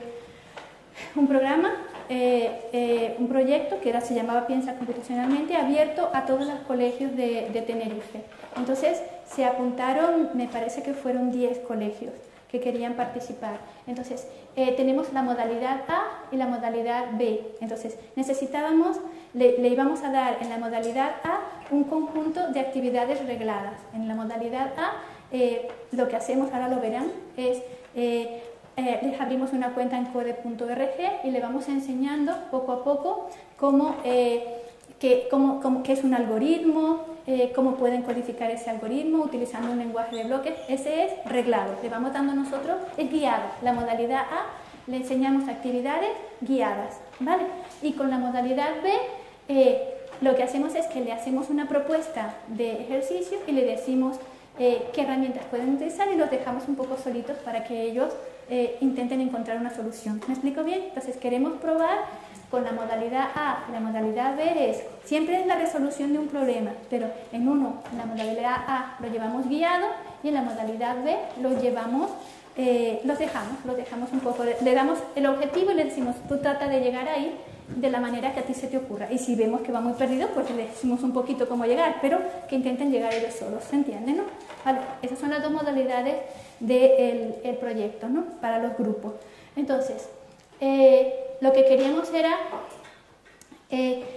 un programa, eh, eh, un proyecto que era, se llamaba Piensa Computacionalmente, abierto a todos los colegios de, de Tenerife. Entonces, se apuntaron, me parece que fueron diez colegios que querían participar. Entonces, eh, tenemos la modalidad A y la modalidad B. Entonces, necesitábamos, le, le íbamos a dar en la modalidad A un conjunto de actividades regladas. En la modalidad A, eh, lo que hacemos, ahora lo verán, es eh, eh, les abrimos una cuenta en code punto org y le vamos enseñando poco a poco cómo, eh, que, cómo, cómo, qué es un algoritmo, Eh, cómo pueden codificar ese algoritmo utilizando un lenguaje de bloques. Ese es reglado, le vamos dando nosotros, es guiado. La modalidad A le enseñamos actividades guiadas, ¿vale? Y con la modalidad B eh, lo que hacemos es que le hacemos una propuesta de ejercicio y le decimos eh, qué herramientas pueden utilizar y los dejamos un poco solitos para que ellos eh, intenten encontrar una solución. ¿Me explico bien? Entonces queremos probar con la modalidad A. La modalidad B es, siempre es la resolución de un problema, pero en uno, en la modalidad A lo llevamos guiado y en la modalidad B lo llevamos, eh, los dejamos, los dejamos un poco, le damos el objetivo y le decimos, tú trata de llegar ahí de la manera que a ti se te ocurra. Y si vemos que va muy perdido, pues le decimos un poquito cómo llegar, pero que intenten llegar ellos solos, ¿se entiende, no? Vale, esas son las dos modalidades del el proyecto, ¿no? Para los grupos. Entonces, eh, lo que queríamos era eh,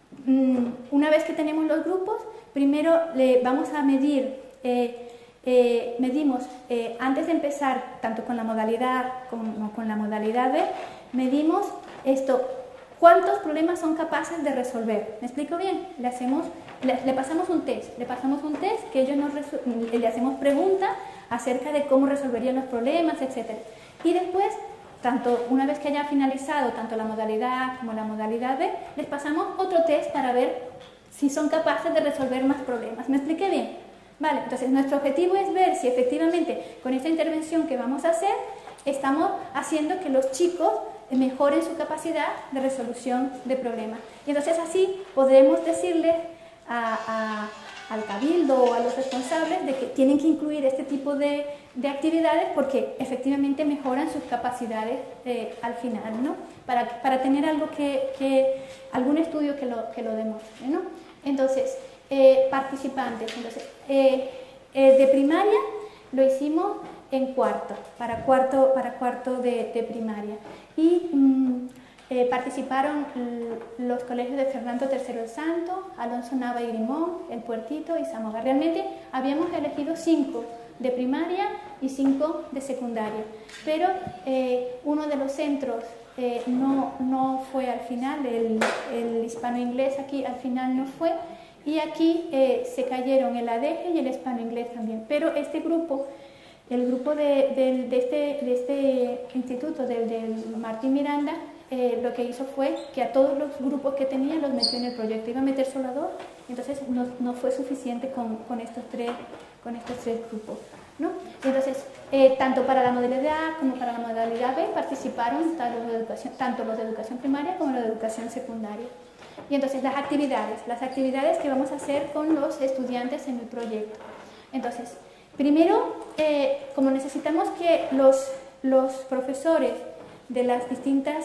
una vez que tenemos los grupos, primero le vamos a medir, eh, eh, medimos eh, antes de empezar, tanto con la modalidad A como con la modalidad B, medimos esto, cuántos problemas son capaces de resolver. ¿Me explico bien? Le, hacemos, le, le pasamos un test, le pasamos un test que ellos nos le hacemos preguntas acerca de cómo resolverían los problemas, etcétera. Y después, tanto una vez que haya finalizado tanto la modalidad A como la modalidad B, les pasamos otro test para ver si son capaces de resolver más problemas. ¿Me expliqué bien? Vale, entonces nuestro objetivo es ver si efectivamente con esta intervención que vamos a hacer estamos haciendo que los chicos mejoren su capacidad de resolución de problemas. Y entonces así podremos decirles a, a, al cabildo o a los responsables de que tienen que incluir este tipo de, de actividades porque efectivamente mejoran sus capacidades eh, al final, ¿no? Para, para tener algo que, que, algún estudio que lo, que lo demuestre, ¿no? Entonces, eh, participantes, entonces, eh, eh, de primaria lo hicimos en cuarto, para cuarto, para cuarto de, de primaria. Y mmm, eh, participaron los colegios de Fernando tercero el Santo, Alonso Nava y Grimón, El Puertito y Zamoga. Realmente habíamos elegido cinco de primaria y cinco de secundaria, pero eh, uno de los centros eh, no, no fue al final, el, el hispano-inglés aquí al final no fue, y aquí eh, se cayeron el A D G y el hispano-inglés también, pero este grupo, el grupo de, de, de, este, de este instituto, del, del Martín Miranda, eh, lo que hizo fue que a todos los grupos que tenía los metió en el proyecto, iba a meter solo a dos, entonces no, no fue suficiente con, con, estos tres, con estos tres grupos, ¿no? Entonces, eh, tanto para la modalidad A como para la modalidad B participaron tanto los de educación, tanto los de educación primaria como los de educación secundaria. Y entonces las actividades, las actividades que vamos a hacer con los estudiantes en el proyecto. Entonces, primero, eh, como necesitamos que los, los profesores de las distintas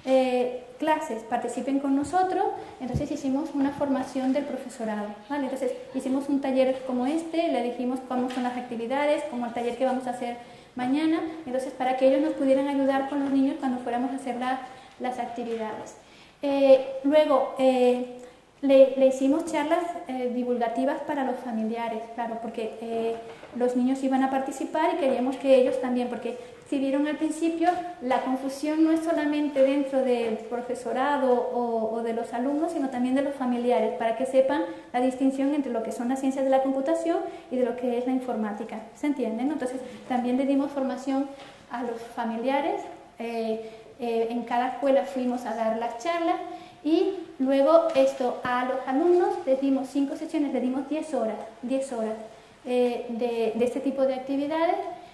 eh, clases participen con nosotros, entonces hicimos una formación del profesorado, ¿vale? Entonces hicimos un taller como este, le dijimos cómo son las actividades, como el taller que vamos a hacer mañana, entonces para que ellos nos pudieran ayudar con los niños cuando fuéramos a hacer la, las actividades. Eh, luego, eh, le, le hicimos charlas eh, divulgativas para los familiares, claro, porque eh, los niños iban a participar y queríamos que ellos también, porque si vieron al principio, la confusión no es solamente dentro del profesorado o, o de los alumnos, sino también de los familiares, para que sepan la distinción entre lo que son las ciencias de la computación y de lo que es la informática. ¿Se entiende, no? Entonces, también le dimos formación a los familiares. Eh, eh, en cada escuela fuimos a dar las charlas y luego esto a los alumnos les dimos cinco sesiones, les dimos diez horas, diez horas eh, de, de este tipo de actividades.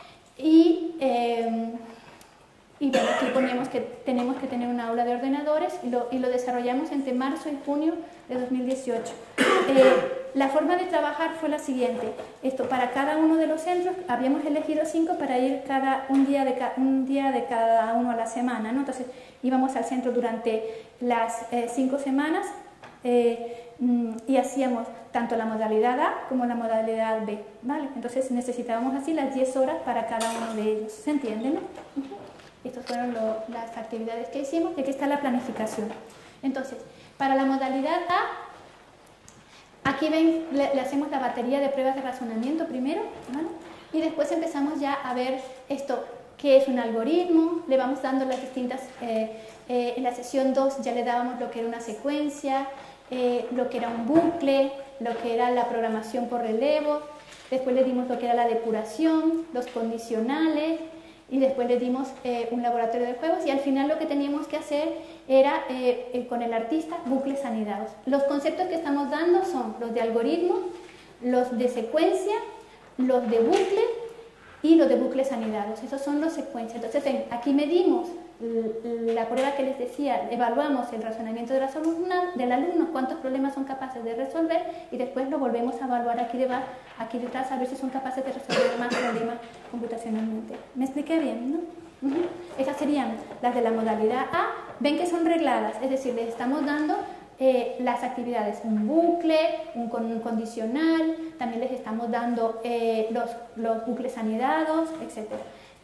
Y, eh, y bueno, aquí poníamos que tenemos que tener una aula de ordenadores y lo, y lo desarrollamos entre marzo y junio de dos mil dieciocho. Eh, la forma de trabajar fue la siguiente. Esto, para cada uno de los centros, habíamos elegido cinco para ir cada, un, día de ca, un día de cada uno a la semana, ¿no? Entonces íbamos al centro durante las eh, cinco semanas eh, y hacíamos tanto la modalidad A como la modalidad B, ¿vale? Entonces necesitábamos así las diez horas para cada uno de ellos, ¿se entiende, no? Uh-huh. Estas fueron lo, las actividades que hicimos y aquí está la planificación. Entonces, para la modalidad A, aquí ven, le, le hacemos la batería de pruebas de razonamiento primero, ¿vale? Y después empezamos ya a ver esto, qué es un algoritmo, le vamos dando las distintas, eh, eh, en la sesión dos ya le dábamos lo que era una secuencia, eh, lo que era un bucle, lo que era la programación por relevo, después le dimos lo que era la depuración, los condicionales y después le dimos eh, un laboratorio de juegos y al final lo que teníamos que hacer era eh, eh, con el artista bucles anidados. Los conceptos que estamos dando son los de algoritmo, los de secuencia, los de bucle y los de bucles anidados. Esos son los secuencias. Entonces ven, aquí medimos la prueba que les decía, evaluamos el razonamiento de la alumna, del alumno, cuántos problemas son capaces de resolver y después lo volvemos a evaluar aquí, de, aquí detrás a ver si son capaces de resolver más problemas computacionalmente. ¿Me expliqué bien, no? Uh-huh. Esas serían las de la modalidad A. Ven que son regladas, es decir, les estamos dando eh, las actividades, un bucle, un, con, un condicional, también les estamos dando eh, los, los bucles anidados, etcétera.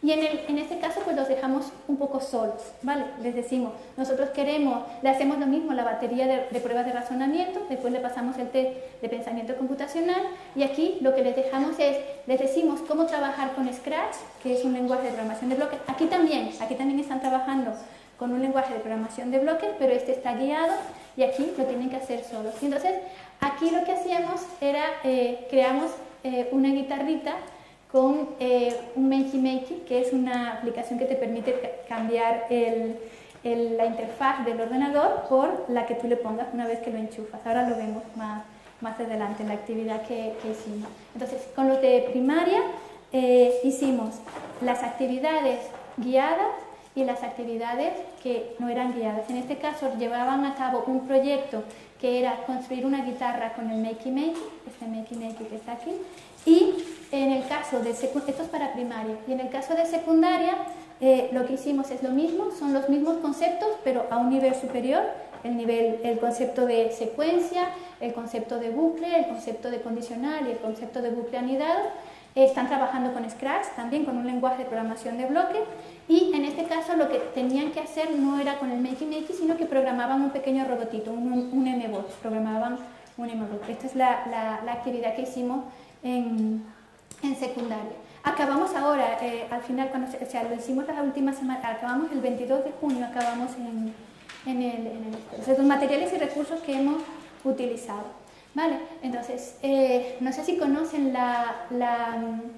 Y en, el, en este caso pues los dejamos un poco solos, ¿vale? Les decimos, nosotros queremos, le hacemos lo mismo, la batería de, de pruebas de razonamiento, después le pasamos el test de pensamiento computacional y aquí lo que les dejamos es, les decimos cómo trabajar con Scratch, que es un lenguaje de programación de bloques. Aquí también, aquí también están trabajando con un lenguaje de programación de bloques, pero este está guiado y aquí lo tienen que hacer solos. Y entonces aquí lo que hacíamos era, eh, creamos eh, una guitarrita con eh, un Makey Makey, que es una aplicación que te permite cambiar el, el, la interfaz del ordenador por la que tú le pongas una vez que lo enchufas. Ahora lo vemos más, más adelante en la actividad que, que hicimos. Entonces, con los de primaria eh, hicimos las actividades guiadas y las actividades que no eran guiadas. En este caso, llevaban a cabo un proyecto que era construir una guitarra con el Makey Makey, este Makey Makey que está aquí, y en el caso de secundaria, esto es para primaria, y en el caso de secundaria eh, lo que hicimos es lo mismo, son los mismos conceptos pero a un nivel superior, el, nivel, el concepto de secuencia, el concepto de bucle, el concepto de condicional y el concepto de bucle anidado. Eh, están trabajando con Scratch, también con un lenguaje de programación de bloques, y en este caso lo que tenían que hacer no era con el Makey Makey, sino que programaban un pequeño robotito, un, un M-Bot, programaban un M-Bot. Esta es la, la, la actividad que hicimos en, en secundaria. Acabamos ahora, eh, al final, cuando se, o sea, lo hicimos la última semana, acabamos el veintidós de junio, acabamos en, en, el, en el, o sea, los materiales y recursos que hemos utilizado. Vale, entonces, eh, no sé si conocen la, la,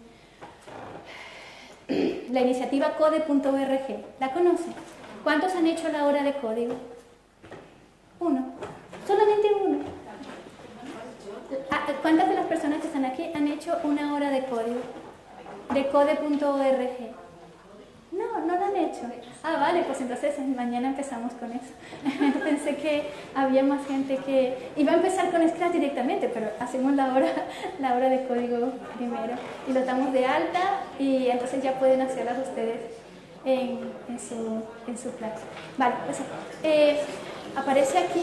la iniciativa code punto org. ¿La conocen? ¿Cuántos han hecho la hora de código? Uno. Solamente uno. ¿Cuántas de las personas que están aquí han hecho una hora de código? De code punto org. No, no lo han hecho. Ah, vale, pues entonces mañana empezamos con eso. Pensé que había más gente que iba a empezar con Scratch directamente, pero hacemos la hora, la hora de código primero y lo damos de alta y entonces ya pueden hacerlas ustedes en, en, su, en su clase. Vale, pues eh, aparece aquí,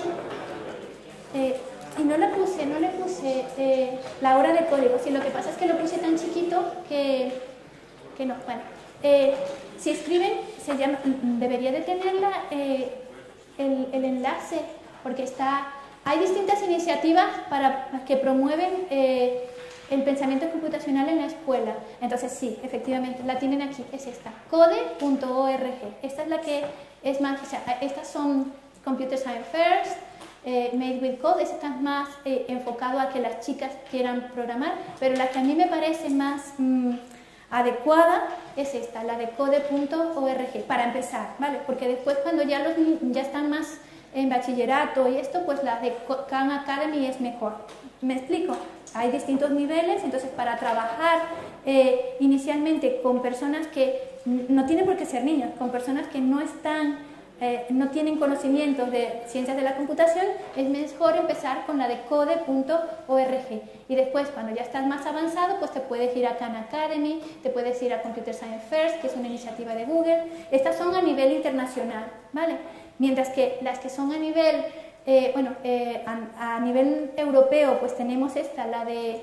eh, y no le puse, no le puse eh, la hora de código, sí, lo que pasa es que lo puse tan chiquito que, que no, bueno. Eh, si escriben, se llama, debería de tenerla eh, el, el enlace, porque está, hay distintas iniciativas para, que promueven eh, el pensamiento computacional en la escuela. Entonces sí, efectivamente, la tienen aquí, es esta, code punto org. Esta es la que es más, o sea, estas son Computer Science First, eh, Made with Code, esta es más eh, enfocado a que las chicas quieran programar, pero la que a mí me parece más mmm, adecuada es esta, la de code punto org, para empezar, ¿vale? Porque después cuando ya, los, ya están más en bachillerato y esto, pues la de Khan Academy es mejor. ¿Me explico? Hay distintos niveles, entonces para trabajar eh, inicialmente con personas que no tienen por qué ser niños, con personas que no están Eh, no tienen conocimientos de ciencias de la computación, es mejor empezar con la de code punto org y después cuando ya estás más avanzado pues te puedes ir a Khan Academy, te puedes ir a Computer Science First, que es una iniciativa de Google. Estas son a nivel internacional, ¿vale? Mientras que las que son a nivel eh, bueno, eh, a, a nivel europeo pues tenemos esta, la de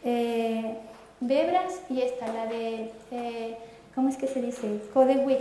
eh, Bebras, y esta, la de eh, ¿cómo es que se dice? CodeWeek.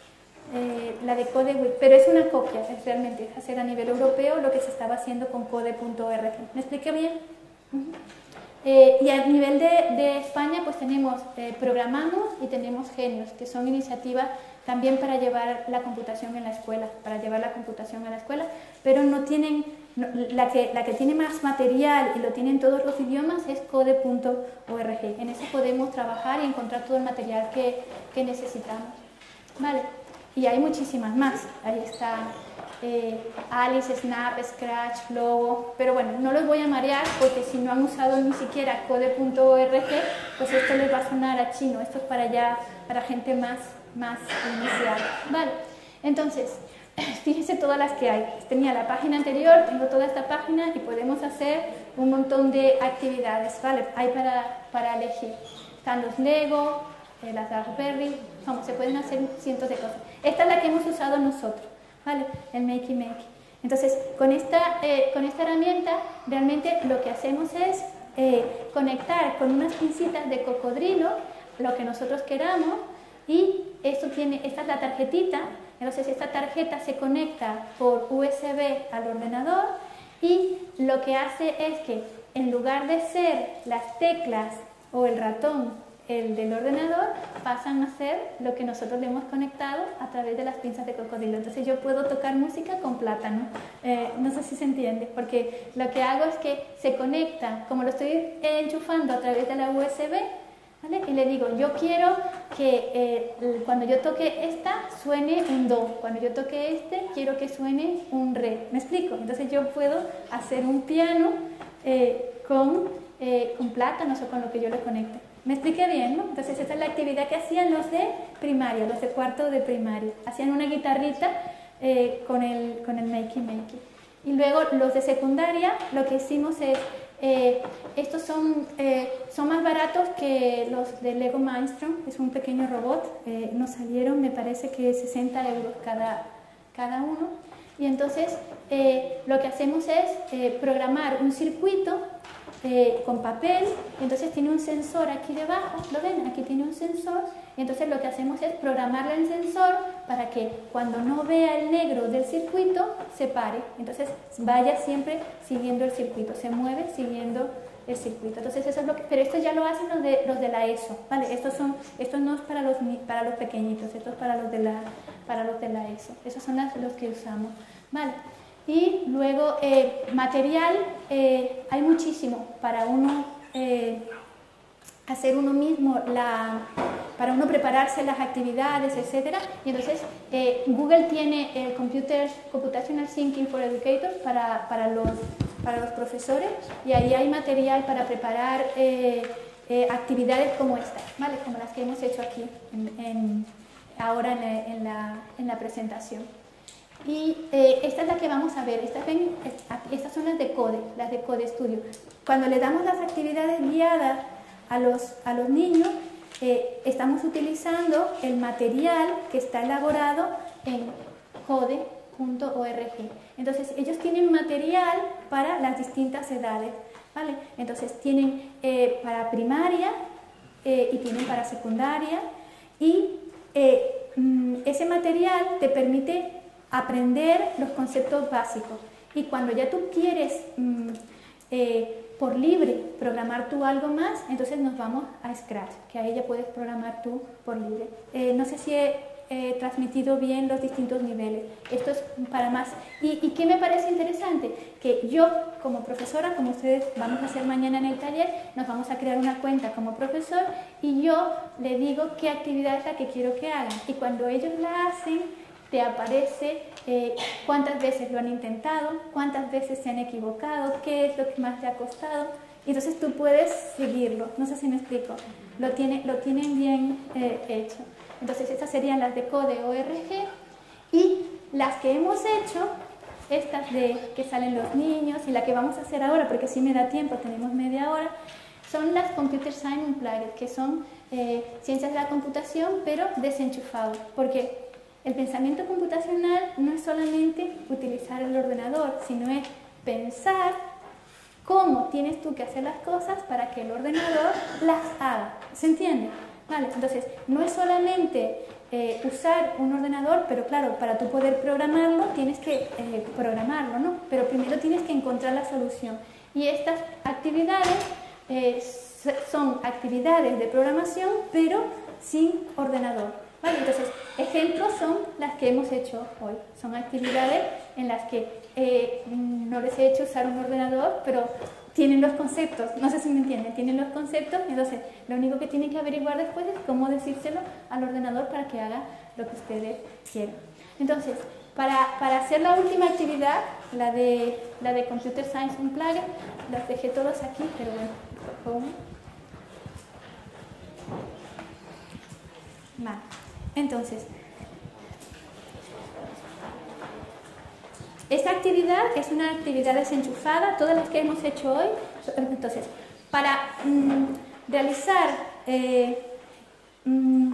Eh, la de CodeWeek, pero es una copia, es realmente es hacer a nivel europeo lo que se estaba haciendo con code punto org. ¿Me expliqué bien? Uh-huh. eh, y a nivel de, de España pues tenemos eh, Programamos y tenemos Genios, que son iniciativas también para llevar la computación en la escuela, para llevar la computación a la escuela, pero no tienen, no, la, que, la que tiene más material y lo tienen todos los idiomas es code punto org. En eso podemos trabajar y encontrar todo el material que, que necesitamos. Vale. Y hay muchísimas más, ahí está eh, Alice, Snap, Scratch, Logo, pero bueno, no los voy a marear porque si no han usado ni siquiera code punto org, pues esto les va a sonar a chino, esto es para ya, para gente más, más inicial. Vale, entonces, fíjense todas las que hay. Tenía la página anterior, tengo toda esta página y podemos hacer un montón de actividades, ¿vale? Hay para, para elegir. Están los Lego, eh, las Raspberry, vamos, se pueden hacer cientos de cosas. Esta es la que hemos usado nosotros, ¿vale? El Makey Makey. Entonces, con esta, eh, con esta herramienta, realmente lo que hacemos es eh, conectar con unas pincitas de cocodrilo lo que nosotros queramos, y esto tiene, esta es la tarjetita. Entonces esta tarjeta se conecta por U S B al ordenador y lo que hace es que en lugar de ser las teclas o el ratón el del ordenador, pasan a ser lo que nosotros le hemos conectado a través de las pinzas de cocodrilo. Entonces yo puedo tocar música con plátano. Eh, no sé si se entiende, porque lo que hago es que se conecta, como lo estoy enchufando a través de la U S B, ¿vale? Y le digo, yo quiero que eh, cuando yo toque esta suene un do, cuando yo toque este quiero que suene un re. ¿Me explico? Entonces yo puedo hacer un piano eh, con, eh, con plátanos o con lo que yo le conecte. ¿Me expliqué bien, no? Entonces esa es la actividad que hacían los de primaria, los de cuarto de primaria. Hacían una guitarrita eh, con el, con el makey makey. Y luego los de secundaria lo que hicimos es, eh, estos son, eh, son más baratos que los de Lego Mindstorm, es un pequeño robot, eh, nos salieron me parece que sesenta euros cada, cada uno. Y entonces eh, lo que hacemos es eh, programar un circuito Eh, con papel, y entonces tiene un sensor aquí debajo, ¿lo ven? Aquí tiene un sensor, y entonces lo que hacemos es programarle el sensor para que cuando no vea el negro del circuito, se pare, entonces vaya siempre siguiendo el circuito, se mueve siguiendo el circuito. Entonces eso es lo que, pero esto ya lo hacen los de, los de la ESO, ¿vale? Estos son, esto no es para los, para los pequeñitos, esto es para los de la, para los de la ESO, esos son las, los que usamos, ¿vale? Y luego eh, material, eh, hay muchísimo para uno eh, hacer uno mismo, la, para uno prepararse las actividades, etcétera. Y entonces eh, Google tiene el Computer, Computational Thinking for Educators para, para, los, para los profesores, y ahí hay material para preparar eh, eh, actividades como esta, ¿vale? Como las que hemos hecho aquí en, en, ahora en la, en, la, en la presentación. Y eh, esta es la que vamos a ver, estas, ven, estas son las de Code, las de Code Studio. Cuando le damos las actividades guiadas a los, a los niños, eh, estamos utilizando el material que está elaborado en code punto org. Entonces ellos tienen material para las distintas edades, ¿vale? Entonces tienen eh, para primaria eh, y tienen para secundaria, y eh, ese material te permite aprender los conceptos básicos, y cuando ya tú quieres mmm, eh, por libre programar tú algo más, entonces nos vamos a Scratch, que ahí ya puedes programar tú por libre. Eh, no sé si he eh, transmitido bien los distintos niveles, esto es para más. ¿Y, y qué me parece interesante? Que yo como profesora, como ustedes vamos a hacer mañana en el taller, nos vamos a crear una cuenta como profesor y yo le digo qué actividad es la que quiero que hagan, y cuando ellos la hacen te aparece eh, cuántas veces lo han intentado, cuántas veces se han equivocado, qué es lo que más te ha costado, y entonces tú puedes seguirlo. No sé si me explico, lo, tiene, lo tienen bien eh, hecho. Entonces estas serían las de Code punto org, y las que hemos hecho, estas de que salen los niños, y la que vamos a hacer ahora, porque si me da tiempo, tenemos media hora, son las Computer Science Unplugged, que son eh, ciencias de la computación, pero desenchufados, porque el pensamiento computacional no es solamente utilizar el ordenador, sino es pensar cómo tienes tú que hacer las cosas para que el ordenador las haga. ¿Se entiende? Vale, entonces, no es solamente eh, usar un ordenador, pero claro, para tú poder programarlo, tienes que eh, programarlo, ¿no? Pero primero tienes que encontrar la solución. Y estas actividades eh, son actividades de programación, pero sin ordenador. Vale, entonces, ejemplos son las que hemos hecho hoy. Son actividades en las que eh, no les he hecho usar un ordenador, pero tienen los conceptos. No sé si me entienden, tienen los conceptos. Entonces, lo único que tienen que averiguar después es cómo decírselo al ordenador para que haga lo que ustedes quieran. Entonces, para, para hacer la última actividad, la de, la de Computer Science Unplugged, los dejé todos aquí, pero bueno, por favor. Vale. Entonces, esta actividad es una actividad desenchufada, todas las que hemos hecho hoy. Entonces, para mmm, realizar eh, mmm,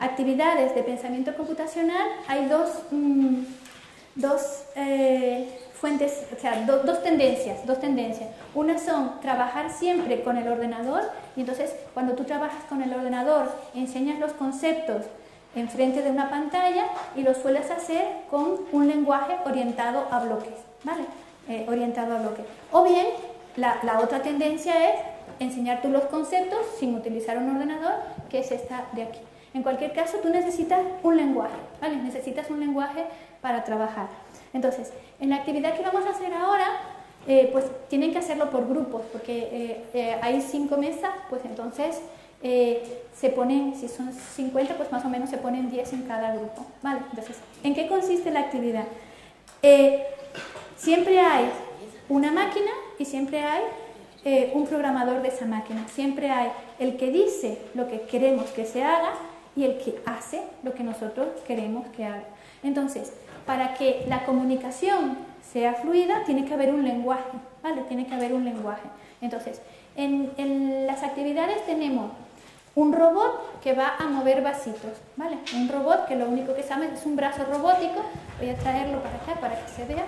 actividades de pensamiento computacional hay dos, mmm, dos eh, fuentes, o sea, do, dos tendencias, dos tendencias. Una son trabajar siempre con el ordenador, y entonces cuando tú trabajas con el ordenador enseñas los conceptos enfrente de una pantalla y lo sueles hacer con un lenguaje orientado a bloques, ¿vale? Eh, orientado a bloques. O bien, la, la otra tendencia es enseñar tú los conceptos sin utilizar un ordenador, que es esta de aquí. En cualquier caso, tú necesitas un lenguaje, ¿vale? Necesitas un lenguaje para trabajar. Entonces, en la actividad que vamos a hacer ahora, eh, pues tienen que hacerlo por grupos, porque eh, eh, hay cinco mesas, pues entonces eh, se ponen, si son cincuenta, pues más o menos se ponen diez en cada grupo, ¿vale? Entonces, ¿en qué consiste la actividad? Eh, siempre hay una máquina y siempre hay eh, un programador de esa máquina. Siempre hay el que dice lo que queremos que se haga y el que hace lo que nosotros queremos que haga. Entonces, para que la comunicación sea fluida, tiene que haber un lenguaje, ¿vale? Tiene que haber un lenguaje. Entonces, en, en las actividades tenemos un robot que va a mover vasitos, ¿vale? Un robot que lo único que sabe es un brazo robótico. Voy a traerlo para acá para que se vea.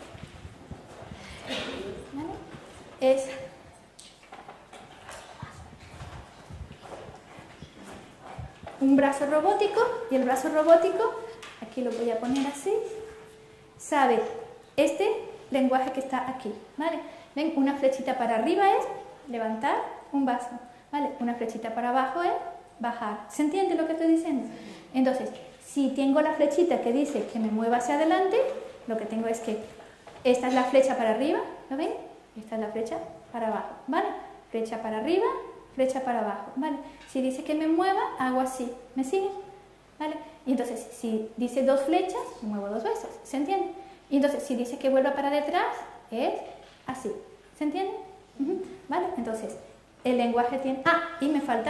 ¿Vale? Es un brazo robótico, y el brazo robótico, aquí lo voy a poner así, sabe este lenguaje que está aquí, ¿vale? Ven, una flechita para arriba es levantar un vaso, ¿vale? Una flechita para abajo es bajar. ¿Se entiende lo que estoy diciendo? Entonces, si tengo la flechita que dice que me mueva hacia adelante, lo que tengo es que esta es la flecha para arriba, ¿lo ven? Esta es la flecha para abajo, ¿vale? Flecha para arriba, flecha para abajo, ¿vale? Si dice que me mueva, hago así, ¿me siguen? ¿Vale? Y entonces, si dice dos flechas, muevo dos veces, ¿se entiende? Y entonces, si dice que vuelva para detrás, es así, ¿se entiende? Uh-huh. ¿Vale? Entonces, el lenguaje tiene... Ah, y me falta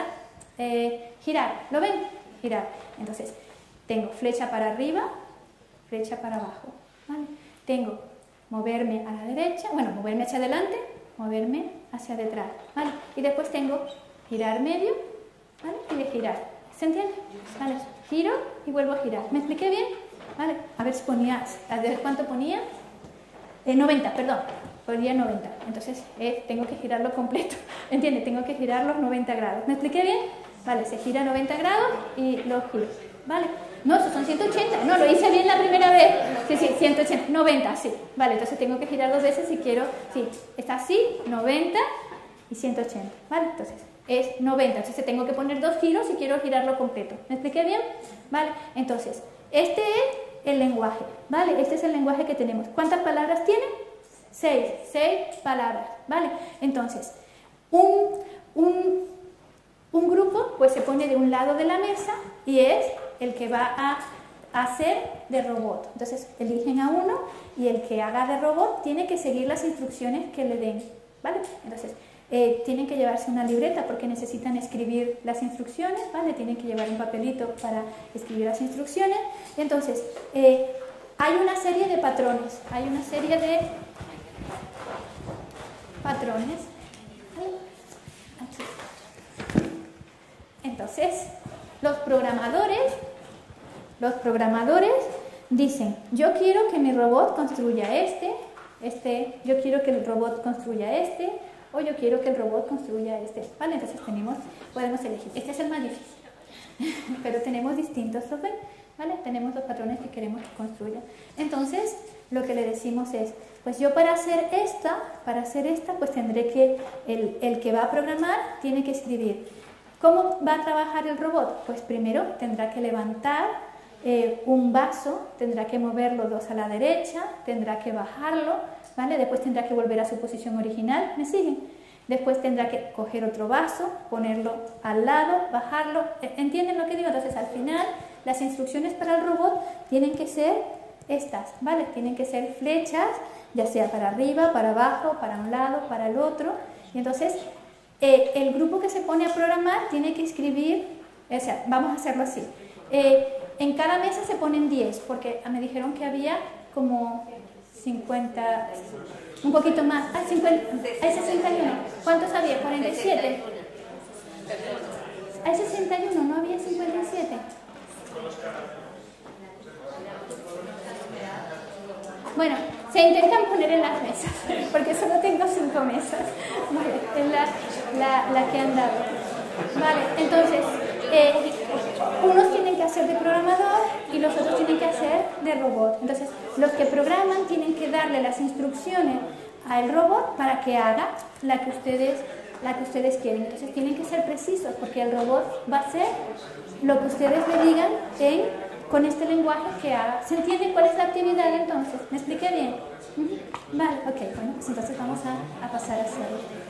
eh, girar, ¿lo ven? Girar. Entonces, tengo flecha para arriba, flecha para abajo, ¿vale? Tengo moverme a la derecha, bueno, moverme hacia adelante, moverme hacia detrás, ¿vale? Y después tengo girar medio, ¿vale? Y de girar, ¿se entiende? ¿Vale? Giro y vuelvo a girar. ¿Me expliqué bien? ¿Vale? A ver si ponía, a ver cuánto ponía. Eh, noventa, perdón, ponía noventa. Entonces eh, tengo que girarlo completo, ¿entiende? Tengo que girar los noventa grados. ¿Me expliqué bien? Vale, se gira noventa grados y lo giro, ¿vale? No, esos son ciento ochenta. No, lo hice bien la primera vez. Sí, sí, ciento ochenta. noventa, sí. Vale, entonces tengo que girar dos veces si quiero. Sí, está así, noventa y ciento ochenta. Vale, entonces es noventa. Entonces tengo que poner dos giros si quiero girarlo completo. ¿Me expliqué bien? Vale, entonces este es el lenguaje. Vale, este es el lenguaje que tenemos. ¿Cuántas palabras tiene? Seis. Seis palabras. Vale, entonces un, un, un grupo pues se pone de un lado de la mesa y es el que va a hacer de robot. Entonces eligen a uno y el que haga de robot tiene que seguir las instrucciones que le den, ¿vale? Entonces eh, tienen que llevarse una libreta porque necesitan escribir las instrucciones, ¿vale? Tienen que llevar un papelito para escribir las instrucciones. Y entonces eh, hay una serie de patrones, hay una serie de patrones. Aquí. Entonces los programadores, los programadores dicen, yo quiero que mi robot construya este, este, yo quiero que el robot construya este, o yo quiero que el robot construya este, ¿vale? Entonces tenemos, podemos elegir. Este es el más difícil, pero tenemos distintos, ¿vale? Tenemos los patrones que queremos que construya. Entonces, lo que le decimos es, pues yo para hacer esta, para hacer esta, pues tendré que, el, el que va a programar tiene que escribir. ¿Cómo va a trabajar el robot? Pues primero tendrá que levantar eh, un vaso, tendrá que moverlo dos a la derecha, tendrá que bajarlo, ¿vale? Después tendrá que volver a su posición original, ¿me siguen? Después tendrá que coger otro vaso, ponerlo al lado, bajarlo, ¿entienden lo que digo? Entonces al final las instrucciones para el robot tienen que ser estas, ¿vale? Tienen que ser flechas, ya sea para arriba, para abajo, para un lado, para el otro, y entonces Eh, el grupo que se pone a programar tiene que escribir, o sea, vamos a hacerlo así. Eh, en cada mesa se ponen diez, porque me dijeron que había como cincuenta, un poquito más. Ah, cincuenta, hay sesenta y uno. ¿Cuántos había? cuarenta y siete. Hay sesenta y uno, ¿no había cincuenta y siete? Bueno, Se intentan poner en las mesas, porque solo tengo cinco mesas. Vale, es la, la, la que han dado. Vale, entonces, eh, unos tienen que hacer de programador y los otros tienen que hacer de robot. Entonces, los que programan tienen que darle las instrucciones al robot para que haga la que ustedes, la que ustedes quieren. Entonces, tienen que ser precisos, porque el robot va a hacer lo que ustedes le digan en... con este lenguaje que haga. ¿Se entiende cuál es la actividad entonces? ¿Me expliqué bien? Uh-huh. Vale, ok, bueno, pues entonces vamos a, a pasar a hacerlo.